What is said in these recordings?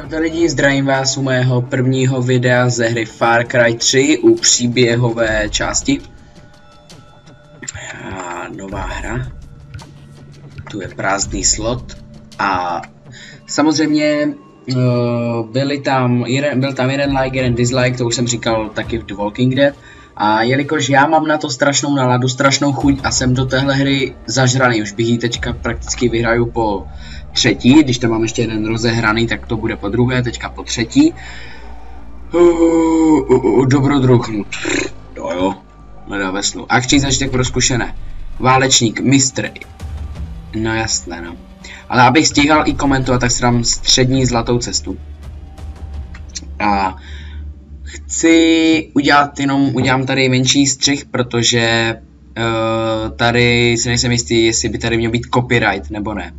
Tak to lidi, zdravím vás u mého prvního videa ze hry Far Cry 3 u příběhové části. A nová hra. Tu je prázdný slot. A samozřejmě byl tam jeden like, jeden dislike, to už jsem říkal taky v The Walking Dead. A jelikož já mám na to strašnou náladu, strašnou chuť a jsem do téhle hry zažraný, už bych ji teďka prakticky vyhraju po třetí, když tam mám ještě jeden rozehraný, tak to bude po druhé, teďka po třetí. Dobrodruh, to jo, hledá ve snu. Akční zažitek pro zkušené. Válečník, mistr. No jasné, no. Ale abych stíhal i komentovat, tak si dám střední zlatou cestu. A udělám tady menší střih, protože tady si nejsem jistý, jestli by tady měl být copyright nebo ne.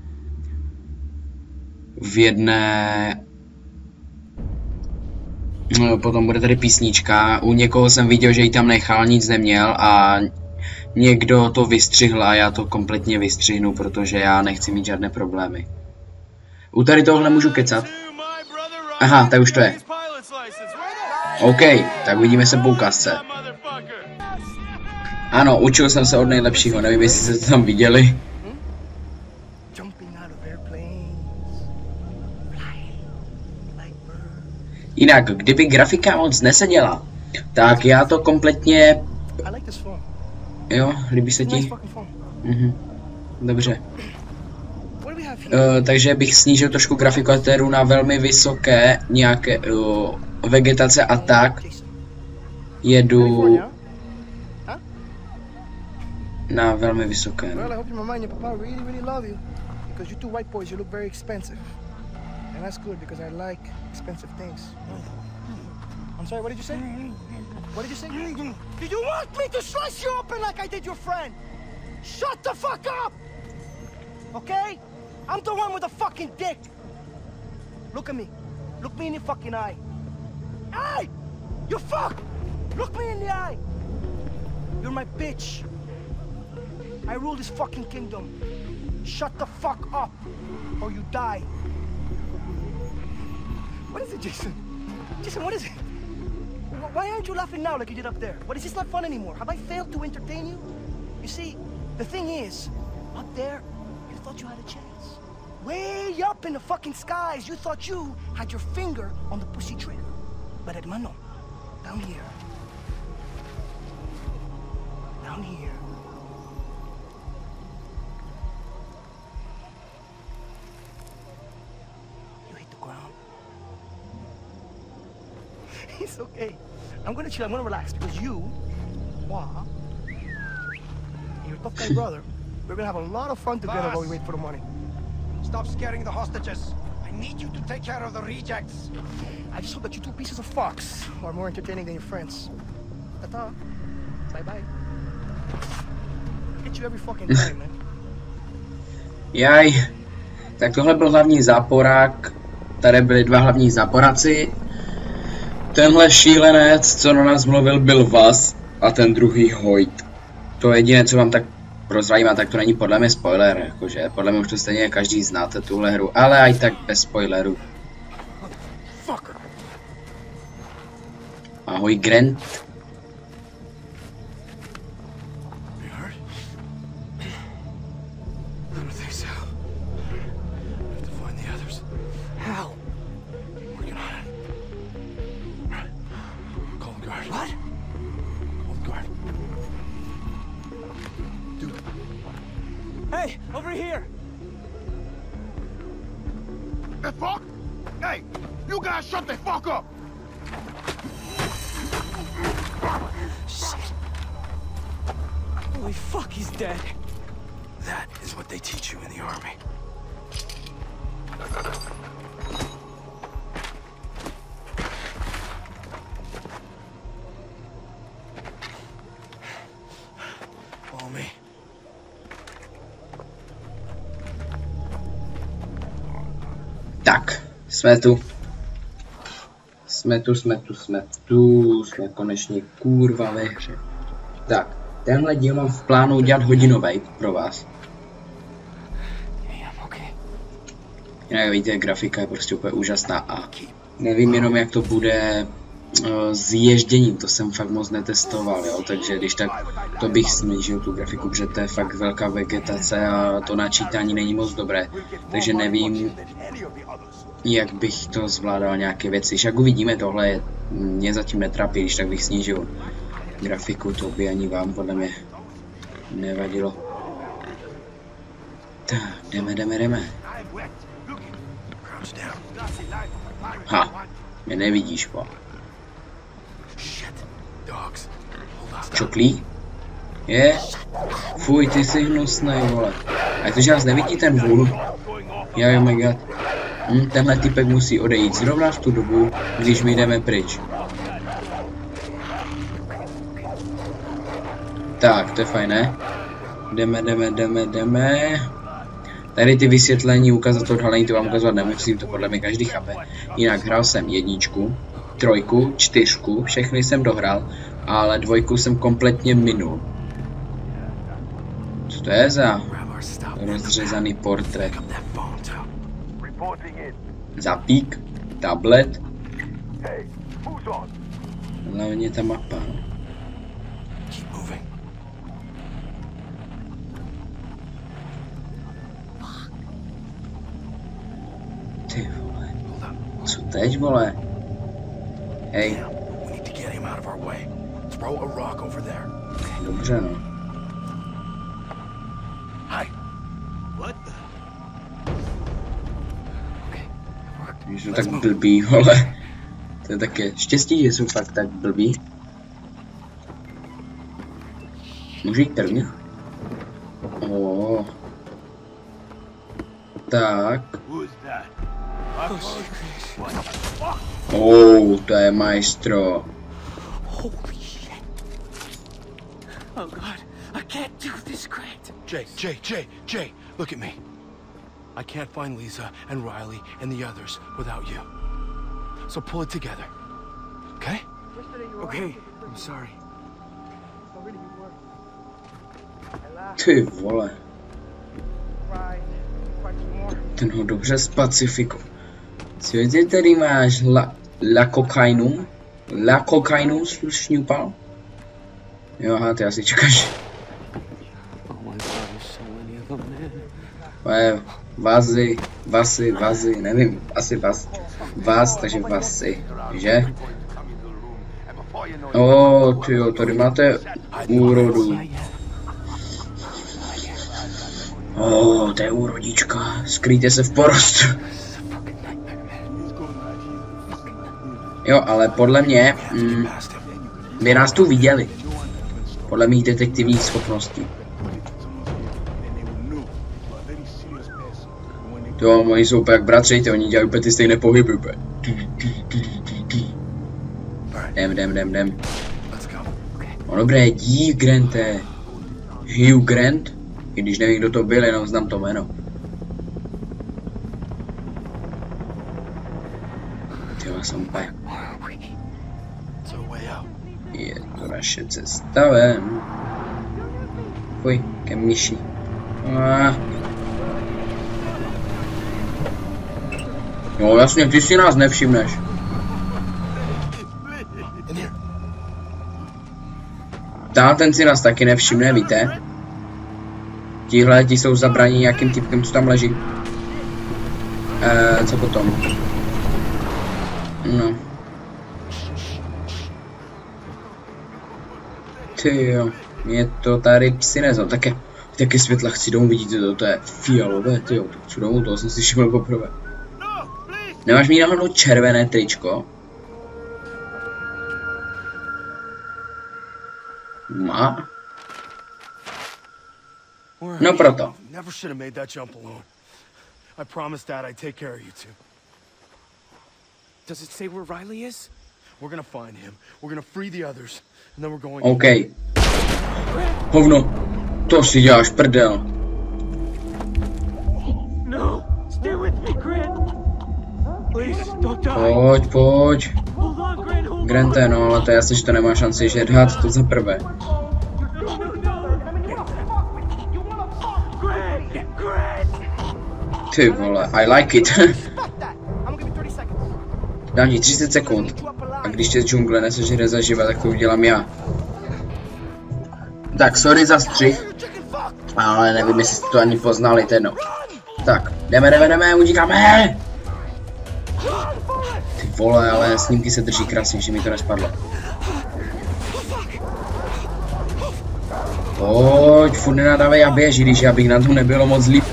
V jedné... No, potom bude tady písnička. U někoho jsem viděl, že ji tam nechal, nic neměl a někdo to vystřihl a já to kompletně vystřihnu, protože já nechci mít žádné problémy. U tady tohle můžu kecat. Aha, tak už to je. OK, tak uvidíme se po ukázce. Ano, učil jsem se od nejlepšího, nevím, jestli jste to tam viděli. Jinak, kdyby grafika moc neseděla, tak já to kompletně... Jo, líbí se ti? Dobře. Takže bych snížil trošku grafikatéru na velmi vysoké nějaké vegetace a tak. Jedu na velmi vysoké. No. I'm sorry, what did you say? What did you say? Did you want me to slice you open like I did your friend? Shut the fuck up! Okay? I'm the one with the fucking dick! Look at me. Look me in the fucking eye. Hey! You fuck! Look me in the eye! You're my bitch. I rule this fucking kingdom. Shut the fuck up, or you die. What is it, Jason? Jason, what is it? Why aren't you laughing now like you did up there? What, is this not fun anymore? Have I failed to entertain you? You see, the thing is, up there, you thought you had a chance. Way up in the fucking skies, you thought you had your finger on the pussy trigger. But hermano, down here. Down here. You hit the ground. It's okay. I'm gonna chill, I'm gonna relax, because you, and your tough guy brother, we're gonna have a lot of fun together while we wait for the money. Stop scaring the hostages. I need you to take care of the rejects. I just hope that you two pieces of fox are more entertaining than your friends. Ta-ta. Bye-bye. Get you every fucking time, man. Jaj. Tak tohle byl hlavní záporák. Tady byli dva hlavní záporáci. Tenhle šílenec, co na nás mluvil, byl Vas a ten druhý Hoyt. To jediné, co vám tak prozradím, a tak to není podle mě spoiler, jakože podle mě už to stejně každý znáte tuhle hru, ale aj tak bez spoileru. Ahoj Grant. Hey, over here! The fuck? Hey, you guys shut the fuck up! Shit. Holy fuck, he's dead. That is what they teach you in the army. Follow me. Tak, jsme tu. Jsme konečně kurva ve hře. Tak, tenhle díl mám v plánu udělat hodinový pro vás. Jak vidíte, grafika je prostě úplně úžasná a nevím jenom, jak to bude s ježděním, to jsem fakt moc netestoval, jo, takže když tak to bych snížil tu grafiku, protože to je fakt velká vegetace a to načítání není moc dobré, takže nevím, jak bych to zvládal nějaké věci. Však uvidíme, tohle mě zatím netrápí, když tak bych snížil grafiku, to by ani vám podle mě nevadilo. Tak, jdeme. Ha, mě nevidíš, po. Čoklí? Je? Fuj, ty jsi hnusnej, vole. A to, že nás nevidí ten vůl? Oh my god. Tenhle typek musí odejít zrovna v tu dobu, když my jdeme pryč. Tak, to je fajn, ne? Jdeme. Tady ty vysvětlení, ukázat to odhalení, to vám ukazovat nemusím, to podle mě každý chápe. Jinak hrál jsem 1, 3, 4, všechny jsem dohrál, ale 2 jsem kompletně minul. Co to je za rozřezaný portrét? Zapík, tablet. Hlavně ta mapa. Ty vole. Co teď, vole? Hej. Dobře, no. Jsou tak blbý, vole. To je také štěstí, že jsou fakt tak blbý. Můžu jít první? Tak. To je maestro. Holy shit. Oh god, I can't do this, Grant. Jay, look at me. I can't find Lisa and Riley and the others without you. So pull it together. Okay? Okay, I'm sorry. Ty vole. Ten ho dobře specifikoval. Co ty tady máš? La kokainu šňupal? Jo, aha, ty asi čekáš. Vazy, nevím, asi vás, takže vasy, že? Tyjo, tady máte úrodu. To je úrodička, skrýjte se v porostu. Jo, ale podle mě, by nás tu viděli. Podle mých detektivních schopností. Jo, oni jsou úplně jak bratři, oni dělají úplně ty stejné pohyby. Jdem. No dobré, dík, Grante. Hugh Grant? I když nevím, kdo to byl, jenom znám to jméno. Tyjo, jsem úplně. Je to naše cesta ven. Fuj, ke myši. No jasně, ty si nás nevšimneš. Ten si nás taky nevšimne, víte? Tihle, ti jsou zabraní nějakým typkem, co tam leží. Co potom? No. Tyjo, mě to tady psy nezval, také světla chci domů, vidíte to je fialové, tyjo, to chci domů, toho jsem si všiml poprvé. Nemáš mít náhodou červené tričko? Má? No proto. Never should have made that jump alone. I promised Dad I'd take care of you two. Does it say where Riley is? We're gonna find him. We're gonna free the others, and then we're going. Okay. Hovno, to si děláš prdel. No, stay with me, Grant. Please, don't die. Pojď. Grante, no, ale to je jasně, že to nemá šanci žerhat, to za prvé. Ty vole, I like it. Respect that. I'm gonna give you 30 seconds. Dám ti 30 sekund. A když tě z džungle nesežere zaživa, tak to udělám já. Tak, sorry za střih. Ale nevím, jestli jste to ani poznali, to jedno. Tak, jdeme, utíkáme! Ty vole, ale snímky se drží krásně, že mi to nespadlo. Pojď, furt nenadávej a běž, když abych na tom nebylo moc líp.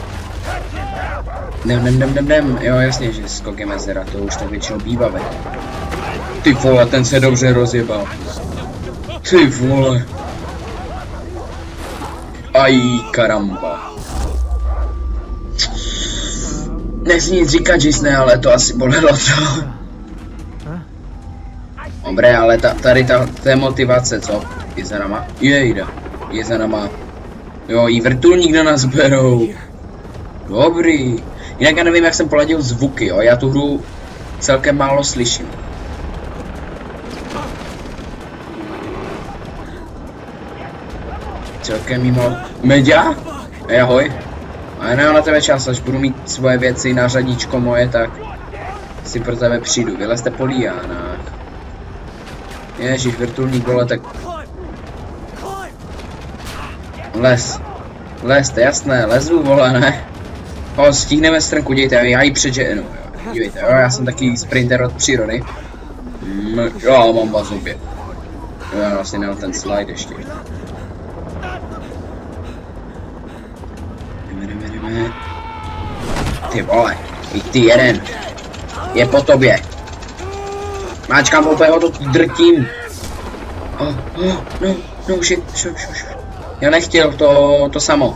Jdem, jo jasně, že skokem mezera, to už tak většinou bývavé. Ty vole, ten se dobře rozjebal. Ty vole. Aj, karamba. Nechci nic říkat, Jasone, ale to asi bolelo to. Dobré, ale tady to je motivace, co? Je za nama? Je za nama. Jo, i vrtulník na nás berou. Dobrý. Jinak já nevím, jak jsem poladil zvuky, jo? Já tu hru celkem málo slyším. Celkem mimo. Meďa? Ahoj. A já nemám na tebe čas, až budu mít svoje věci na řadičko moje, tak si pro tebe přijdu. Vylezte po liánách. Ježíš, vrtulník, vole, tak... Les, to jasné, lezu, vole, ne? O, stihneme strnku, dějte, já ji předženu, jo. Dívejte, jo, já jsem taky sprinter od přírody. Jo, mám vás obě. Jo, já vlastně nemám ten slide ještě. Jdeme. Ty vole, i ty jeden. Je po tobě. Máčkám úplně o to drtím. No, shit. Já nechtěl to samo.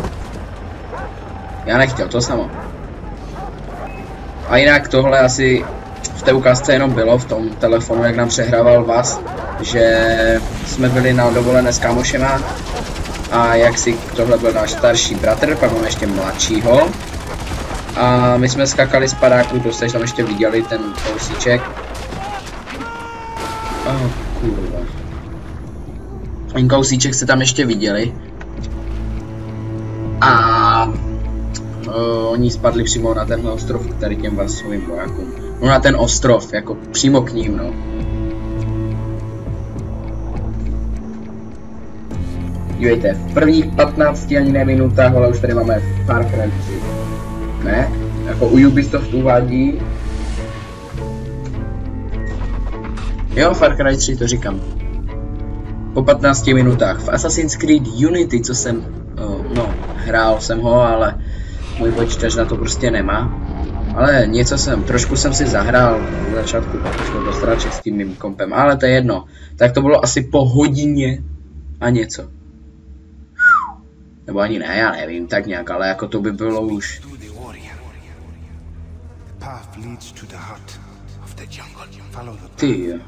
A jinak tohle asi v té ukázce jenom bylo, v tom telefonu, jak nám přehrával vás, že jsme byli na dovolené s kámošema a jak si tohle byl náš starší bratr, pak máme ještě mladšího. A my jsme skakali z padáku, to jste tam ještě viděli, ten kousíček. Kurva. Ten kousíček jste tam ještě viděli. A oni spadli přímo na tenhle ostrov, který těm Vasovým vojákům. No na ten ostrov, jako přímo k ním, no. Dívejte, v prvních 15 ani ne minutách, ale už tady máme Far Cry 3. Ne? Jako u Ubisoft uvádí. Jo, Far Cry 3, to říkám. Po 15 minutách. V Assassin's Creed Unity, co jsem, hrál jsem ho, ale můj počítač na to prostě nemá. Ale trošku jsem si zahrál v začátku, pak šlo do srače s tím mým kompem, ale to je jedno. Tak to bylo asi po hodině a něco. Nebo ani ne, já nevím, tak nějak, ale jako to by bylo už. Ty jo.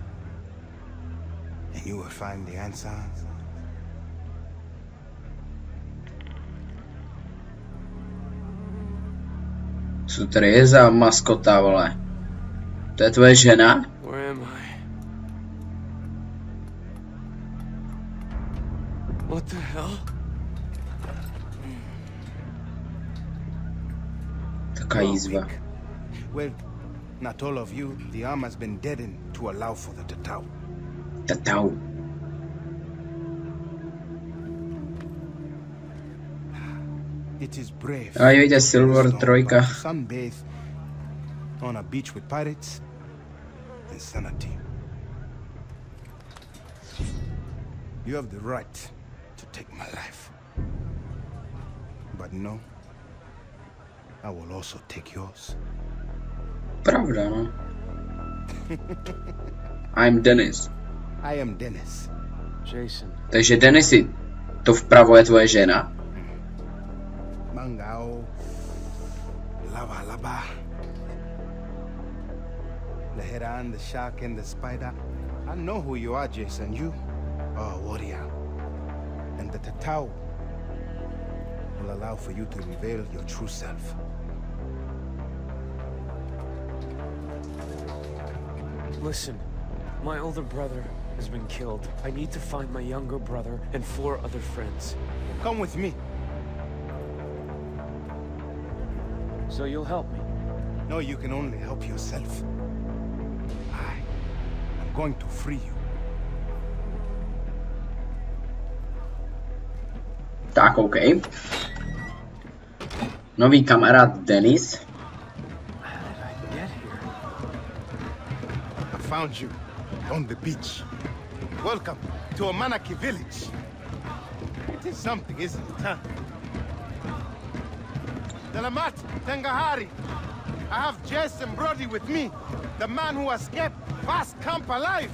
Co tady je za maskota, vole? To je tvoje žena? What the hell? Taká jízva. Well, not all of you. The arm has been deadened to allow for the Tatau. Tatau. It is brave. A jde Silver 3. Sunbathe on a beach with pirates. Insanity. You have the right to take my life. But no, I will also take yours. Pravda, no. I'm Dennis. I am Dennis. Jason. Takže Dennisy, to vpravo je tvoje žena? Mangao. Lava. The heron, the shark, and the spider. I know who you are, Jason. You are a warrior. And the Tatau will allow for you to reveal your true self. Listen, my older brother has been killed. I need to find my younger brother and 4 other friends. Come with me. So you'll help me? No, you can only help yourself. I'm going to free you. Tak, OK. Nový kamarád Dennis. How did I get here? I found you on the beach. Welcome to Amanaki village. It is something, isn't it, huh? Delamat Tengahari. I have Jess and Brody with me. The man who escaped Fast Camp alive.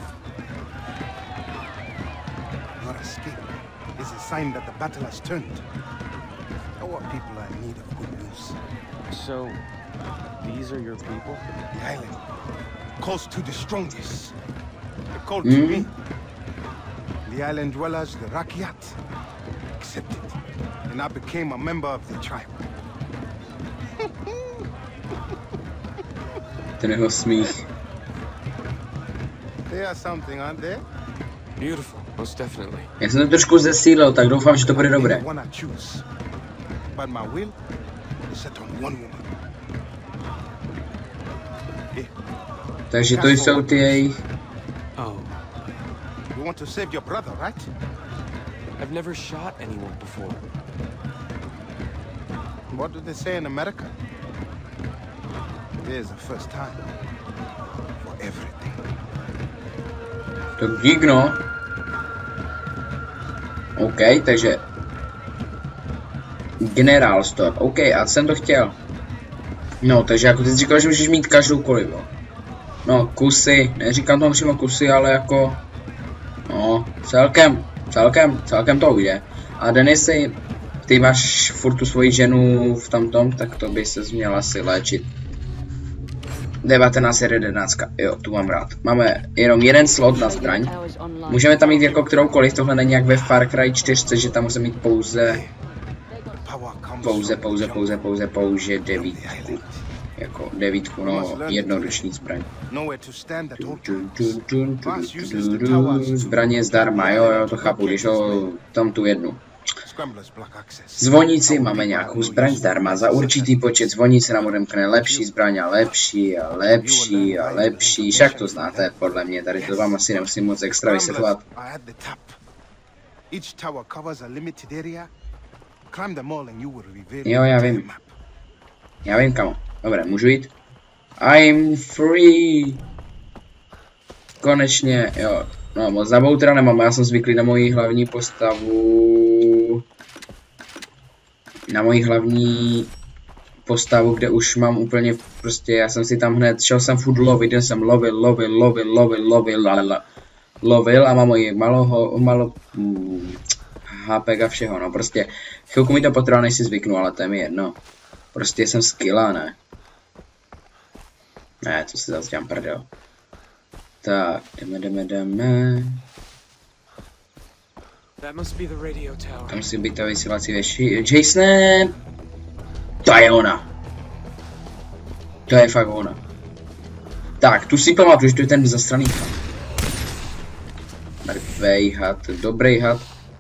Your escape is a sign that the battle has turned. Our people are in need of good news. So, these are your people? The island calls to the strongest. They called to me. The island dwellers, the Rakyat, accepted. And I became a member of the tribe. Ten jeho smích. They are something, aren't they? Beautiful, most definitely. Já jsem to trošku zesílil, tak doufám, že to bude dobré. Wanna choose, but my will is set on one woman. Takže to jsou ty jejich... Oh. You want to save your brother, right? I've never shot anyone before. What do they say in America? There's a first time for everything. To gigno. OK, takže... General Store. OK, a jsem to chtěl. No, takže jako ty jsi říkal, že můžeš mít každou kolivo. No, kusy. Neříkám tomu přímo kusy, ale jako... No, celkem to ujde. A Denisy, ty máš furt tu svoji ženu v tamtom, tak to by se měl asi léčit. 1911, jo, tu mám rád. Máme jenom jeden slot na zbraň. Můžeme tam mít jako kteroukoliv, tohle není jak ve Far Cry 4, že tam můžeme mít pouze devítku. Jako devítku, no, jednoruční zbraň. Zbraně zdarma, jo, to chápu, když ho tam tu jednu. Zvoníci, máme nějakou zbraň zdarma, za určitý počet zvoníc se nám odemkne lepší zbraň a lepší a lepší a lepší, však to znáte, podle mě, tady to vám asi nemusím moc extra vysvětlovat. Jo, já vím kamo, dobré, můžu jít? I'm free! Konečně, jo. No, moc zabou teda nemám, já jsem zvyklý na moji hlavní postavu. Na moji hlavní postavu, kde už mám úplně prostě, já jsem si tam hned, šel jsem furt lovit, jen jsem lovil a mám moji malo HPK a všeho, no prostě chvilku mi to potrvá, než si zvyknu, ale to je mi jedno. Prostě jsem skilla, ne? Ne, to si zase dělám prdel. Tak, jdeme. Tam musí být ta vysílací věši. Jasone! To je ona! To je fakt ona. Tak, tu si pamatuju, že to je ten zastraný had. Mrtvej had, dobrý had.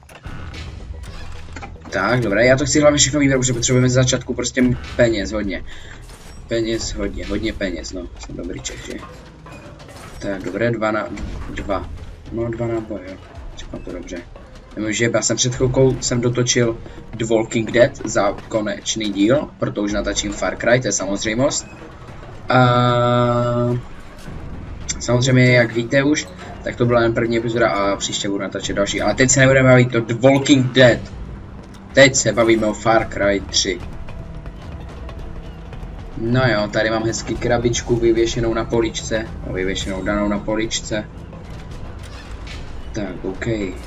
Tak, dobré, já to chci hlavně všechno vybrat, protože potřebujeme z začátku prostě peněz hodně. Hodně peněz, no, jsem dobrý Čech, že? Tak, dobré, dva náboje, jo, říkám to dobře. Že já jsem před chvilkou dotočil The Walking Dead za konečný díl, protože natáčím Far Cry, to je samozřejmost. A samozřejmě, jak víte už, tak to byla jen první epizoda a příště budu natáčet další. Ale teď se nebudeme bavit o The Walking Dead. Teď se bavíme o Far Cry 3. No jo, tady mám hezky krabičku vyvěšenou na poličce. Danou na poličce. Tak, OK.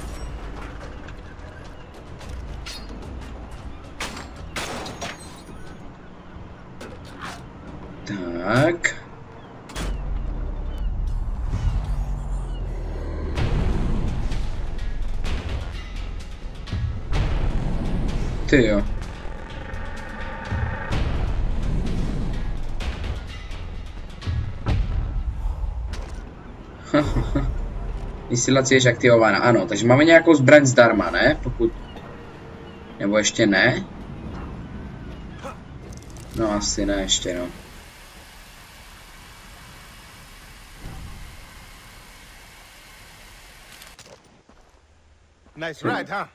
Tak. Ty jo. Vysílací je aktivována, ano, takže máme nějakou zbraň zdarma, ne? Pokud... Nebo ještě ne? No asi ne ještě, no. Nice ride, huh?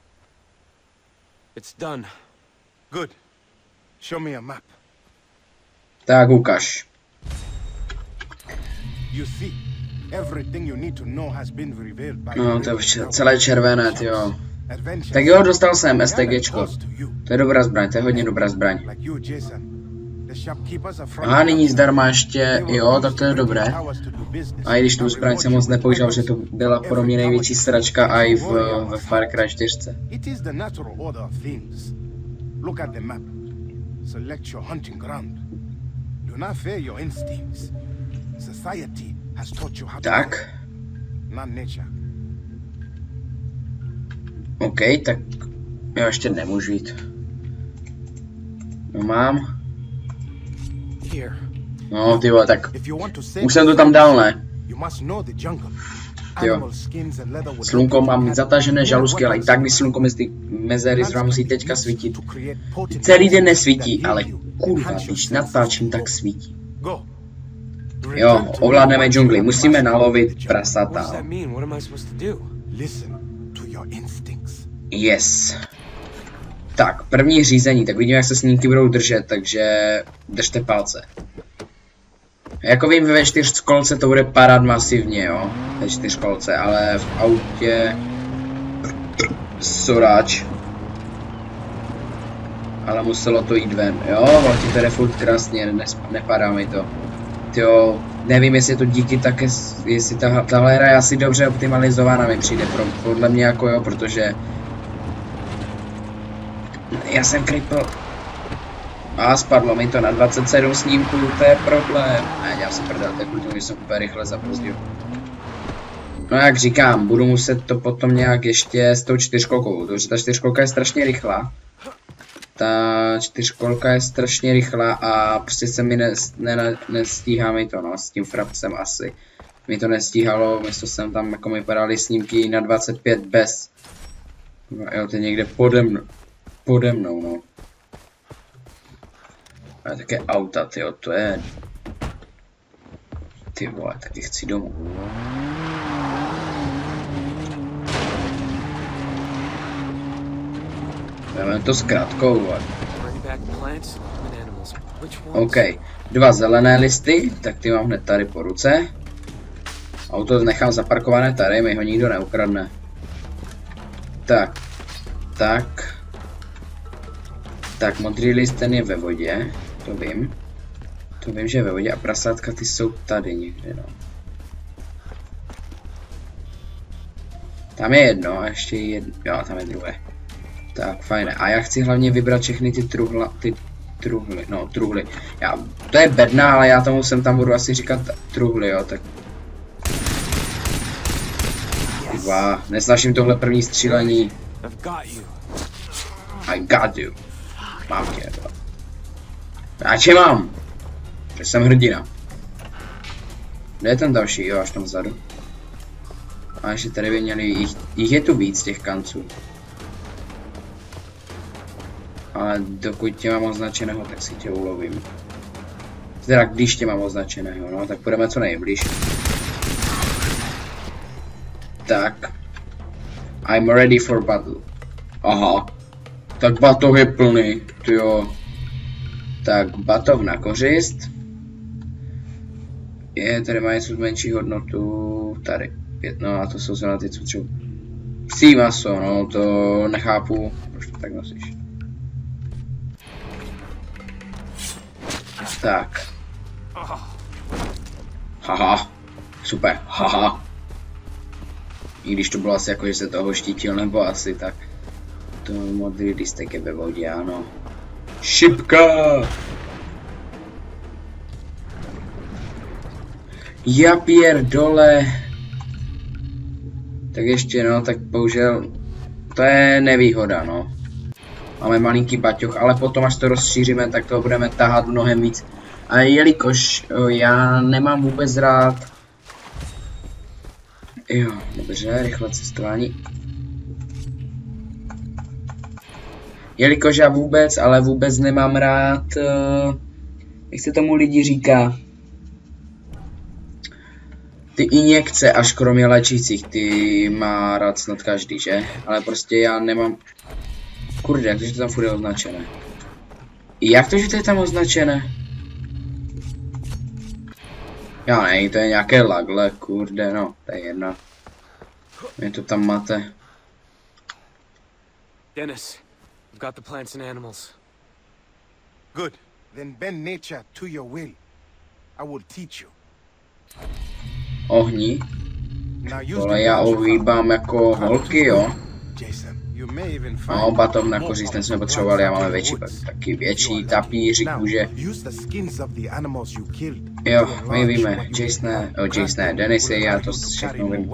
It's done. Good. Show me a map. Tak ukaž. You see, everything you need to know has been revealed by No, to je celé červené, tyjo. adventure. Tak jo, dostal jsem STGčko. To je dobrá zbraň, to je hodně dobrá zbraň. Like you, Jason. The shopkeepers are from Aha, nyní zdarma ještě, jo, tak to je dobré. A i když tu zbraň jsem moc nepoužil, že to byla pro mě největší sračka a i ve Far Cry 4. It is the natural order of things. Look at the map. Select your hunting ground. Do not fear your instincts. Society has taught you how to Tak, hunt, not nature. OK, tak jo, ještě nemůžu jít. No mám. Here. No, ty vole, tak If you want to save už jsem to tam dal, ne? you must know the jungle. Jo. Animal skins and leather would Slunko mám mít zatažené žaluzky, ale i tak, když slunko mezi ty mezery zrovna musí teďka svítit. Celý den nesvítí, ale kurva, když natáčím, tak svítí. Go. Jo, ovládneme džungli, musíme nalovit What does prasata. that mean? What am I supposed to do? Listen to your instincts. Yes. Tak, první řízení, tak vidíme, jak se snímky budou držet, takže držte palce. Jako vím, ve 4kolce to bude padat masivně, jo, ve 4kolce, ale v autě soráč. Ale muselo to jít ven, jo, v autě to jde furt krásně, nepadá mi to. Jo, nevím, jestli je to díky také, jestli tahle hra je asi dobře optimalizovaná, mi přijde, podle mě jako jo, protože já jsem kripl a spadlo mi to na 27 snímků, to je problém. Ne, dělám si prdel, to je kvůli tomu, že jsem úplně rychle zabrzdil. No jak říkám, budu muset to potom nějak ještě s tou 4kolkou, protože ta 4kolka je strašně rychlá. Ta 4kolka je strašně rychlá a prostě se mi nestíhá mi to, no, s tím frapcem asi. Mi to nestíhalo, místo jsem tam, jako mi padaly snímky na 25 bez. No, jo, to je někde pode mnou, no. A také auta, tyjo, to je... Ty vole, taky chci domů. Jdeme to s krátkou, vole. OK, 2 zelené listy, tak ty mám hned tady po ruce. Auto nechám zaparkované tady, mi ho nikdo neukradne. Tak, modrý list, ten je ve vodě, to vím. To vím, že je ve vodě a prasátka ty jsou tady někde, no. Tam je jedno a ještě jedno, jo, tam je druhé. Tak, fajné. A já chci hlavně vybrat všechny ty truhly. To je bedna, ale já tomu sem tam budu asi říkat truhly, jo, tak. Wow, nesnáším tohle první střílení. I got you. Mám tě, jo. Já tě mám. Že jsem hrdina. Kde je ten další, jo, až tam vzadu. A ještě tady by měli, jich je tu víc těch kanců. Ale dokud tě mám označeného, tak si tě ulovím. Teda když tě mám označeného, no, tak půjdeme co nejblíž. Tak. I'm ready for battle. Aha. Tak batoh je plný, tyjo. Tak batoh na kořist. Tady má něco menší hodnotu. Tady. 5, no a to jsou zrovna ty, co třeba... Psí maso, no, to nechápu. Proč to tak nosíš? Tak. Haha. Super. Haha. I když to bylo asi jako, že se toho štítil, nebo asi tak. To modrý listek je ve vodě, ano. Šipka! Japír dole. Tak ještě no, tak bohužel to je nevýhoda, no. Máme malinký baťoch, ale potom až to rozšíříme, tak to budeme tahat mnohem víc. A jelikož já nemám vůbec rád... Jo, dobře, rychle cestování. Jelikož já vůbec nemám rád, jak se tomu lidi říká, ty injekce, až kromě léčících, ty má rád snad každý, že? Ale prostě já nemám... Kurde, jak to, že to tam furt je označené? Jak to, že to je tam označené? Já ne, to je nějaké lagle, kurde, no, to je jedno. Mě to tam máte. Dennis, I've got the plants and animals. Good. Then bend nature to your will. I will teach you. Ohni. Ale já ohýbám jako holky, jo. No, batovna kořist, ten jsme potřebovali, já máme větší, taky větší tapíři kůže. Jo, my víme, Jasone, Dennisy, já to všechno vím.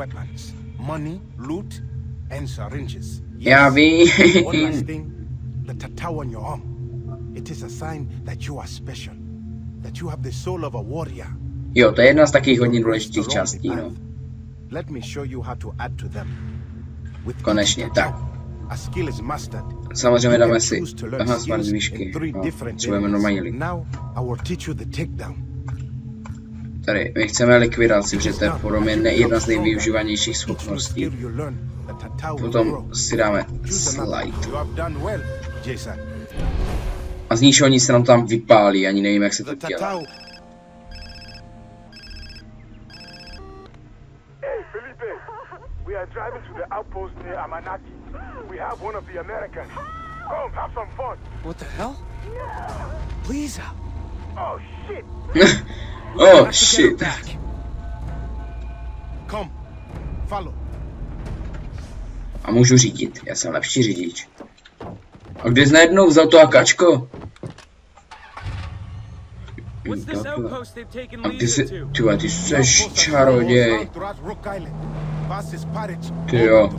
Já vím. Jo, to je jedna z takových hodně důležitých částí, no. Konečně, tak. Samozřejmě dáme si smart výšky. No, potřebujeme normální lidi. Tady, my chceme likvidaci, protože to je podle mě jedna z nejvyužívanějších schopností. Potom si dáme slide. A z ničeho nic se nám tam vypálí, ani nevím, jak se to dělá. We are driving to the outpost near Amanaki. We have one of the Americans. Come, have some fun. What the hell? Lisa. Oh shit. Oh shit. Come, follow. A můžu řídit, já jsem lepší řidič. A kde jsi najednou vzal to akačko? A ty jsi čaroděj. Ty jo.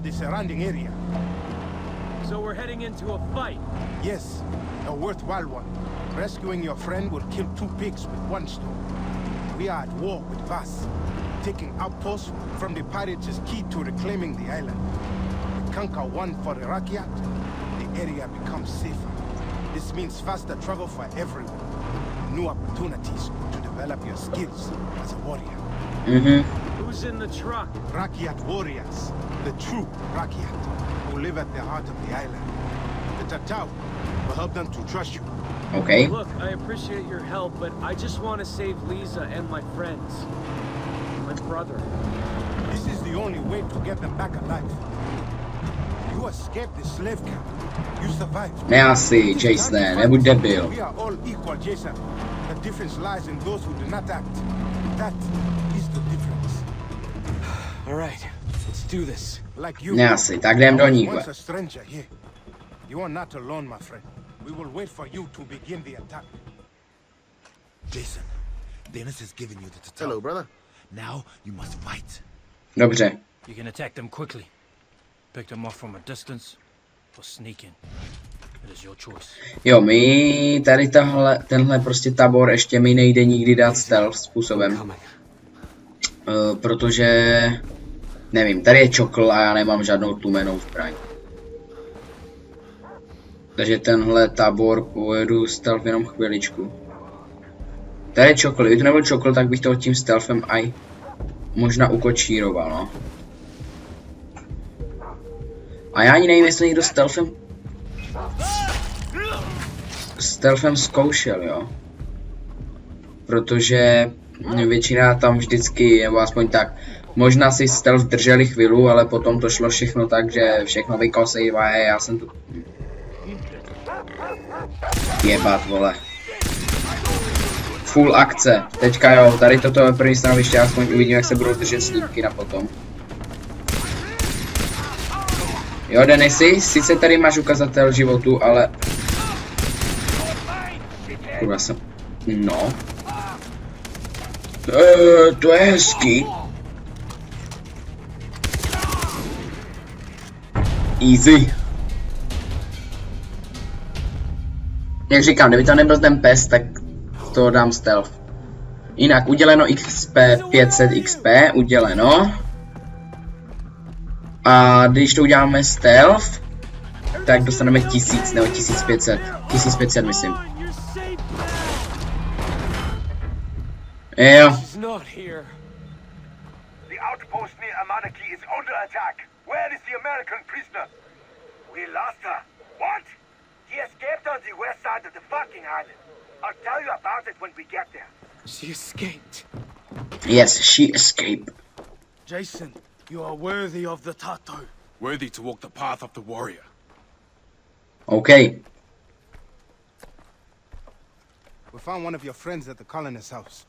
So we're heading into a fight. Yes, a worthwhile one. Rescuing your friend will kill 2 pigs with 1 stone. We are at war with Vaas. Taking outposts from the pirates is key to reclaiming the island. We conquer one for the Rakyat, the area becomes safer. This means faster travel for everyone. New opportunities to develop your skills as a warrior. Who's in the truck? Rakyat warriors, the true Rakyat, who live at the heart of the island. The Tatau will help them to trust you. Okay. Look, I appreciate your help, but I just want to save Lisa and my friends. My brother. This is the only way to get them back alive. You escaped the slave camp. You survived. Ne asi, Jasone, nebuď debil. We are all equal, Jason. The difference lies in those who do not act. That is the difference. All right, let's do this. Like you. Ne asi, tak jdem do ní. Once a stranger here. You are not alone, my friend. We will wait for you to begin the attack. Jason, Dennis has given you the Tatau. Hello, brother. Now you must fight. Dobře. You can attack them quickly. Pick them off from a distance or sneak in. It is your choice. Jo, my tady tenhle prostě tábor ještě mi nejde nikdy dát stealth způsobem. Protože nevím, tady je čokl a já nemám žádnou tlumenou zbraň. Takže tenhle tábor pojedu stealth jenom chviličku. Tady je čokl, kdyby to nebyl čokl, tak bych to tím stealthem aj možná ukočíroval, no. A já ani nevím, jestli někdo stealthem zkoušel, jo. Protože většina tam vždycky, nebo aspoň tak, možná si stealth drželi chvíli, ale potom to šlo všechno tak, že všechno vykosejvá, já jsem tu... Jebat, vole. Full akce, teďka jo, tady toto je první stanoviště, aspoň uvidím, jak se budou držet slípky na potom. Jo, Denisy, sice tady máš ukazatel životu, ale... Kurva jsem... No. To je hezký. Easy. Jak říkám, kdyby to nebyl ten pes, tak to dám stealth. Jinak uděleno XP 500 XP, uděleno. A když to uděláme stealth, tak dostaneme 1000 nebo 1500. 1500 myslím. Jo. The outpost near Amanaki is under attack. Where is the American prisoner? We lost her. What? He escaped on the west side of the fucking island. I'll tell you about it when we get there. She escaped. Yes, she escaped. Jason, you are worthy of the tattoo. Worthy to walk the path of the warrior. Okay. We found one of your friends at the colonist's house.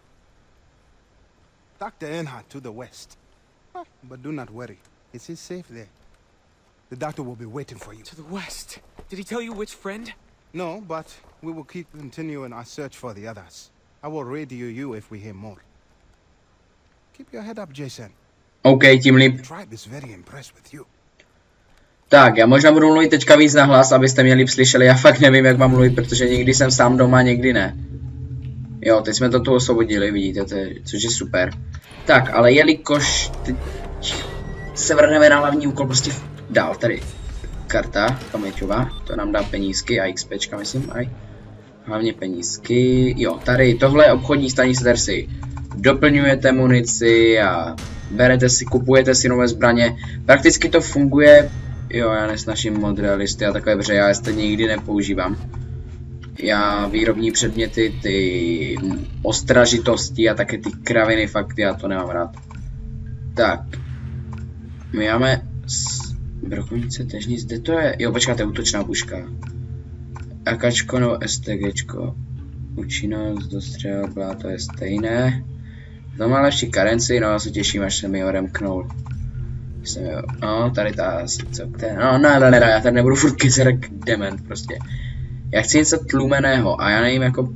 Dr. Earnhardt to the west. But do not worry. It is safe there. The doctor will be waiting for you. To the west? Did he tell you which friend? No, but we will keep continuing our search for the others. I will radio you if we hear more. Keep your head up, Jason. OK, tím líp. The tribe is very impressed with you. Tak, já možná budu mluvit teďka víc na hlas, abyste mě líp slyšeli. Já fakt nevím, jak mám mluvit, protože někdy jsem sám doma, někdy ne. Jo, teď jsme to tu osvobodili, vidíte, což je super. Tak, ale jelikož teď se vrhneme na hlavní úkol, prostě dál tady. Karta, paměťová, to nám dá penízky a XPčka, myslím, aj. Hlavně penízky, jo, tady, tohle je obchodní stanice, tady si doplňujete munici a berete si, kupujete si nové zbraně. Prakticky to funguje, jo, já nesnažím modrealisty a takové, protože já je stejně nikdy nepoužívám. Já výrobní předměty, ty ostražitosti a také ty kraviny, fakt já to nemám rád. Tak, my máme brokovnice, težnic, kde to je? Jo, počkáte, útočná puška. AKčko nebo STGčko. Účinnost, dostřel, blá, to je stejné. To má lepší karenci, no já se těším, až se mi ho remknul. No, tady ta, no, ne, já tady nebudu furt kycerek dement, prostě. Já chci něco tlumeného a já nevím, jako...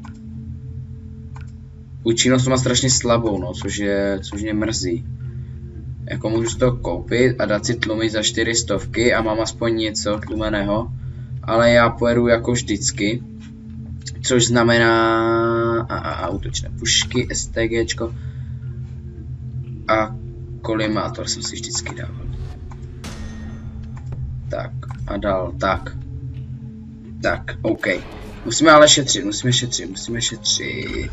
Účinnost má strašně slabou, no, což mě mrzí. Jako můžu z toho koupit a dát si tlumy za 400 a mám aspoň něco tlumeného. Ale já pojedu jako vždycky. Což znamená... útočné pušky, STGčko. A kolimátor jsem si vždycky dával. Tak, a dal, tak. Tak, OK. Musíme ale šetřit, musíme šetřit.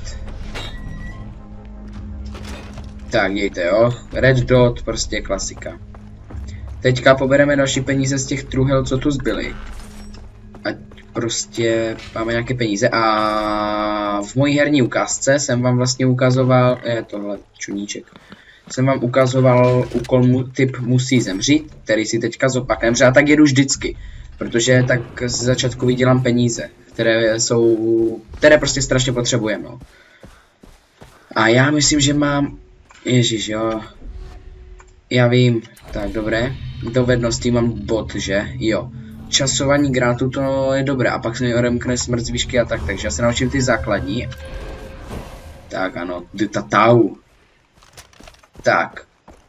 Tak, dějte, jo. Red dot, prostě klasika. Teďka pobereme další peníze z těch truhel, co tu zbyly. Ať prostě máme nějaké peníze. A v mojí herní ukázce jsem vám vlastně ukazoval, tohle čuníček. Jsem vám ukazoval úkol typ musí zemřít, který si teďka zopakujeme, že já tak jedu vždycky. Protože tak z začátku vydělám peníze, které prostě strašně potřebujeme, no. A já myslím, že mám, ježiš, jo. Já vím, tak dobré, dovedností mám bod, že, jo. Časování granátů to je dobré, a pak se mi odemkne smrt z výšky a tak, takže já se naučím ty základní. Tak ano, tatau. Tak.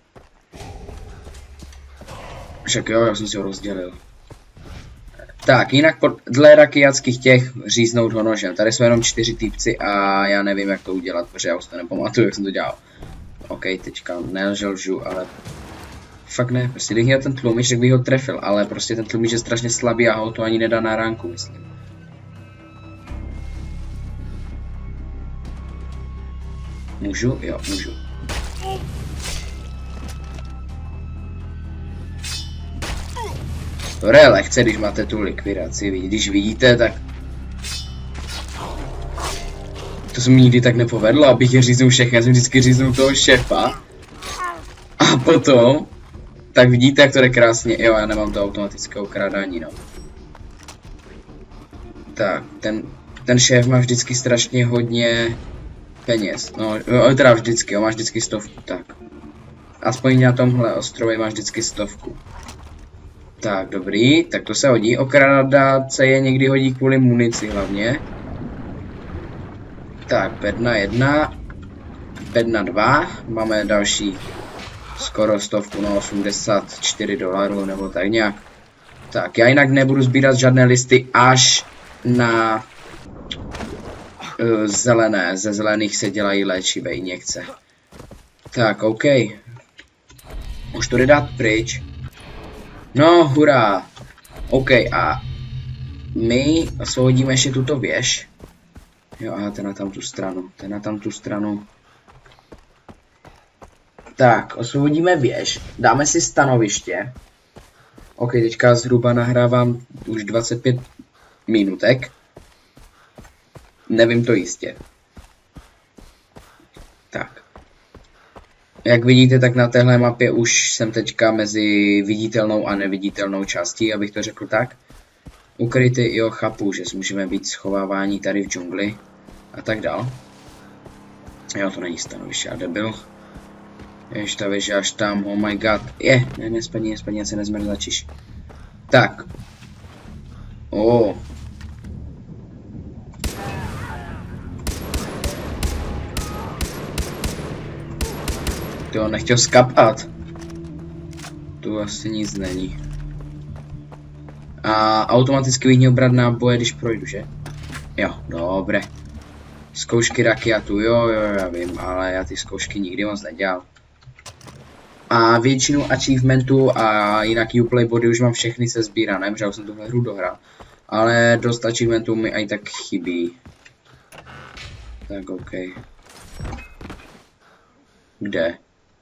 Však jo, já jsem si ho rozdělil. Tak, jinak dle rakiatských těch říznout ho nožem. Tady jsou jenom 4 týpci a já nevím, jak to udělat, protože já už to nepamatuju, jak jsem to dělal. OK, teďka nelžu, ale... Fakt ne, prostě kdybych měl ten tlumič, tak bych ho trefil, ale prostě ten tlumič je strašně slabý a ho to ani nedá na ránku, myslím. Můžu? Jo, můžu. To je lehce, když máte tu likvidaci, když vidíte, tak... To se mi nikdy tak nepovedlo, abych je říznul všechny, já jsem vždycky říznul toho šéfa. A potom... Tak vidíte, jak to jde krásně, jo, já nemám to automatické ukrádání, no. Tak, ten šéf má vždycky strašně hodně peněz, no, teda vždycky, on má vždycky 100, tak. Aspoň na tomhle ostrově má vždycky 100. Tak, dobrý, tak to se hodí. Okrádat se je někdy hodí kvůli munici hlavně. Tak, bedna 1, bedna 2, máme další skoro 100, no $84 nebo tak nějak. Tak, já jinak nebudu sbírat žádné listy až na zelené. Ze zelených se dělají léčivé injekce. Tak, OK. Už to jde dát pryč. No, hurá. OK, a my osvobodíme ještě tuto věž. Jo, a ten na tam tu stranu. Tak, osvobodíme věž, dáme si stanoviště. OK, teďka zhruba nahrávám už 25 minutek. Nevím to jistě. Tak. Jak vidíte, tak na téhle mapě už jsem teďka mezi viditelnou a neviditelnou částí, abych to řekl tak. Ukryty, jo, chápu, že můžeme být schovávání tady v džungli a tak dál. Jo, to není stanoviště, já debil. Jež ta věž až tam, oh my god. Ne, spadni, se nezmrzačíš. Tak. To nechtěl skapat. Tu asi nic není. A automaticky bych měl brát náboje, když projdu, že? Jo, dobré. Zkoušky rakiatu, jo, já vím, ale já ty zkoušky nikdy moc nedělal. A většinu achievementů a jinak Uplay body už mám všechny sezbírané, protože už jsem tuhle hru dohrál. Ale dost achievementů mi aj tak chybí. Tak OK. Kde?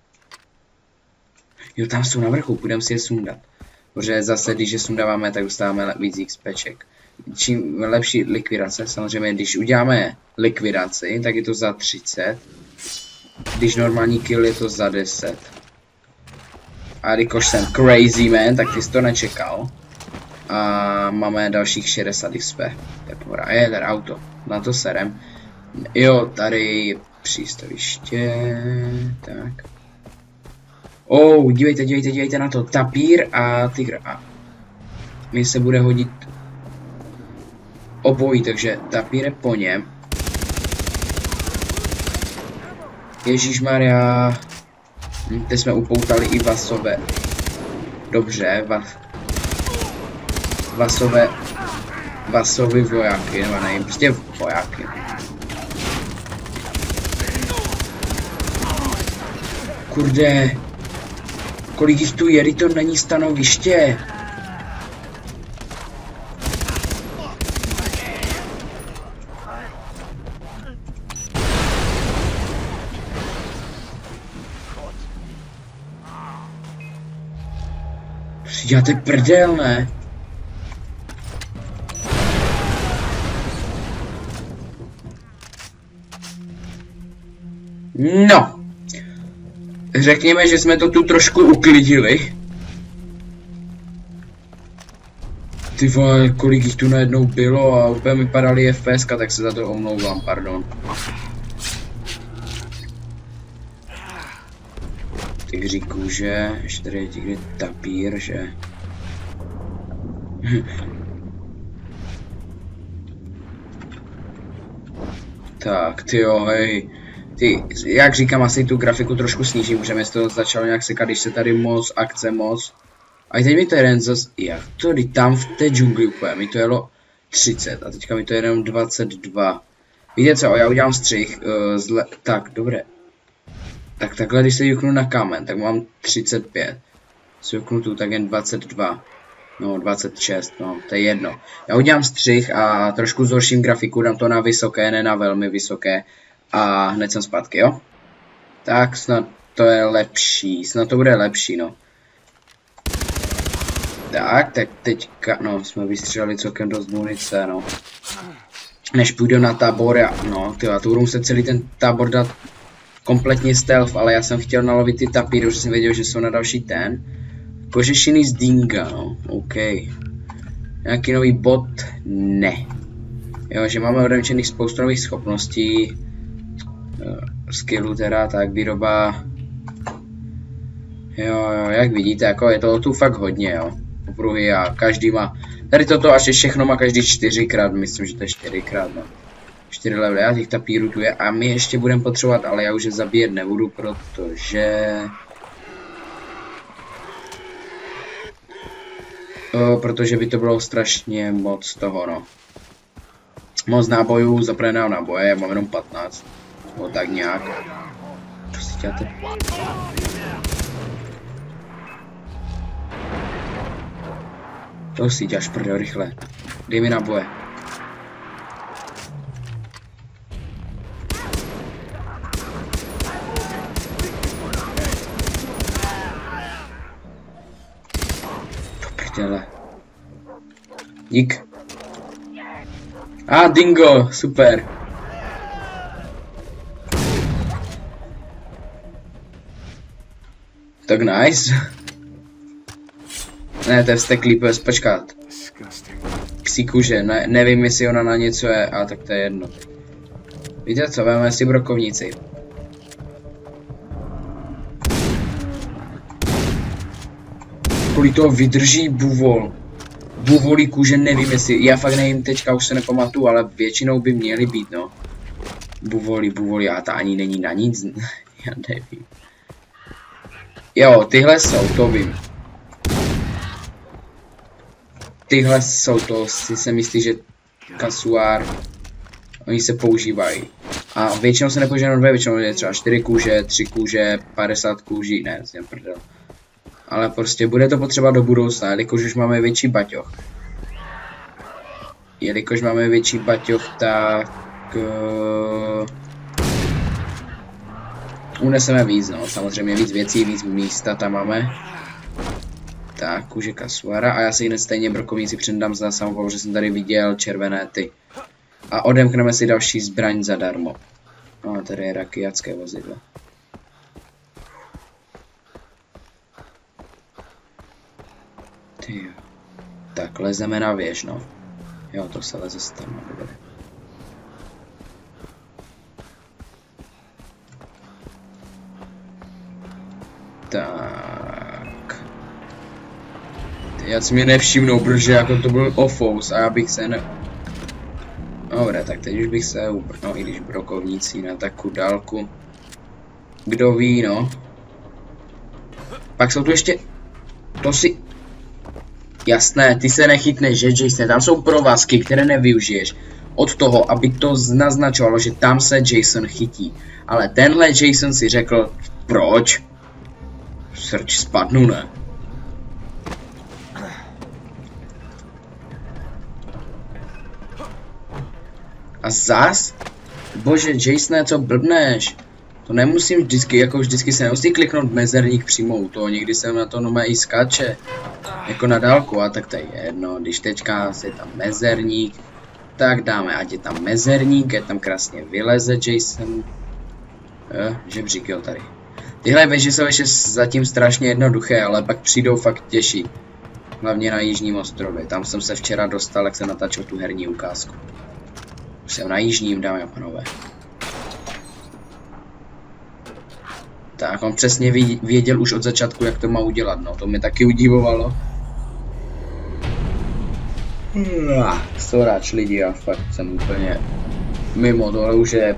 Jo, tam jsou na vrchu, půjdeme si je sundat. Protože zase, když je sundáváme, tak dostáváme víc XPček. Čím lepší likvidace, samozřejmě, když uděláme likvidaci, tak je to za 30. Když normální kill je to za 10. A jakož jsem crazy man, tak ty jsi to nečekal. A máme dalších 60 XP. To je pohra. Je tady auto. Na to serem. Jo, tady je přístaviště. Tak. Dívejte na to. Tapír a tygr. A mi se bude hodit obojí, takže tapír je po něm. Ježíšmarja. Teď jsme upoutali i vasové. Dobře, vasové vojáky, nebo nevím, prostě vojáky. Kurde. Kolik jich tu je, to není stanoviště. Já ty prdel, ne? No. Řekněme, že jsme to tu trošku uklidili. Ty vole, kolik jich tu najednou bylo a úplně mi padaly FPS, tak se za to omlouvám, pardon. Tygří kůže, ještě tady je tygří tapír, že? Tak, tyjo, hej. Ty, jak říkám, asi tu grafiku trošku snížím, můžeme z toho začalo nějak sekat, když se tady moc, akce moc. A teď mi to jeden zas, jak to jde tam v té džungli úplně, mi to jelo 30 a teďka mi to jede jenom 22. Víte co, já udělám střih, tak, dobré. Tak takhle, když se juknu na kámen, tak mám 35. Se juknu tu, tak jen 22. No, 26, no, to je jedno. Já udělám střih a trošku zhorším grafiku, dám to na vysoké, ne na velmi vysoké. A hned jsem zpátky, jo? Tak snad to je lepší, snad to bude lepší, no. Tak teďka, no, jsme vystřelili celkem dost munice, no. Než půjdu na tábor, no, tyhle, tu budu muset celý ten tábor dát kompletně stealth, ale já jsem chtěl nalovit ty tapíry, protože jsem věděl, že jsou na další ten. Kožešiny z Dinga, no, OK. Nějaký nový bot? Ne. Jo, že máme odemčených spoustu nových schopností. Skillu teda, tak výroba. Jo, jak vidíte, jako je toho tu fakt hodně, jo. Opruhy a každý má. Tady toto až je všechno má každý 4krát, myslím, že to je 4krát, no. 4 levely, a těch tapírů tu je a my ještě budeme potřebovat, ale já už je zabíjet nebudu, protože by to bylo strašně moc toho, no. Moc nábojů, zaprvé náboje, já mám jenom 15. No tak nějak. Co si děláte? To si děláš prdel rychle. Dej mi náboje. To prdele. Dík. Dingo, super. Tak nice. Ne, to je vzteklý pes, počkat. Psí kůže, nevím, jestli ona na něco je, a tak to je jedno. Víte co, vezmeme si brokovnici. Kolik toho vydrží buvol. Buvolí kůže, nevím jestli, já fakt nevím, teďka už se nepamatuju, ale většinou by měly být, no. Buvolí, a ta ani není na nic, já nevím. Jo, tyhle jsou, to vím. Tyhle jsou to, si se myslí, že kasuár, oni se používají. A většinou se nepoužívají jenom 2, většinou je třeba 4 kůže, 3 kůže, 50 kůží, ne, jsem prdel. Ale prostě bude to potřeba do budoucna, jelikož už máme větší baťoch. Tak... uneseme víc, no, samozřejmě víc věcí, víc místa tam máme. Tak, kůže kasuára a já si hned stejně brokovnici přendám za samou, že jsem tady viděl červené ty. A odemkneme si další zbraň zadarmo. No, tady je rakiatské vozidlo. Tyjo. Tak, lezeme na věž, no. Jo, to se leze starno, dobře. Tak. Já si mě nevšimnou, protože jako to byl offous a já bych se ne... Dobré, tak teď už bych se ubrnul, i když brokovnící na takovou dálku. Kdo ví, no. Pak jsou tu ještě... To si... Jasné, ty se nechytneš, že Jason, tam jsou provazky, které nevyužiješ. Od toho, aby to naznačovalo, že tam se Jason chytí. Ale tenhle Jason si řekl, proč? Srč spadnu, ne? A zas? Bože, Jasone, co blbneš? To nemusím vždycky, jako vždycky se nemusí kliknout mezerník přímo u toho, někdy jsem na to i skáče. Jako na dálku, a tak to je jedno, když teďka je tam mezerník, tak dáme, ať je tam mezerník, je tam krásně vyleze Jason. Žebřík, jo, tady. Tyhle věže jsou ještě zatím strašně jednoduché, ale pak přijdou fakt těžší. Hlavně na Jižním ostrově, tam jsem se včera dostal, jak jsem natáčel tu herní ukázku. Už jsem na Jižním, dámy a pánové. Tak, on přesně věděl už od začátku, jak to má udělat, no, to mě taky udivovalo. Soráč lidi, já fakt jsem úplně mimo, tohle už je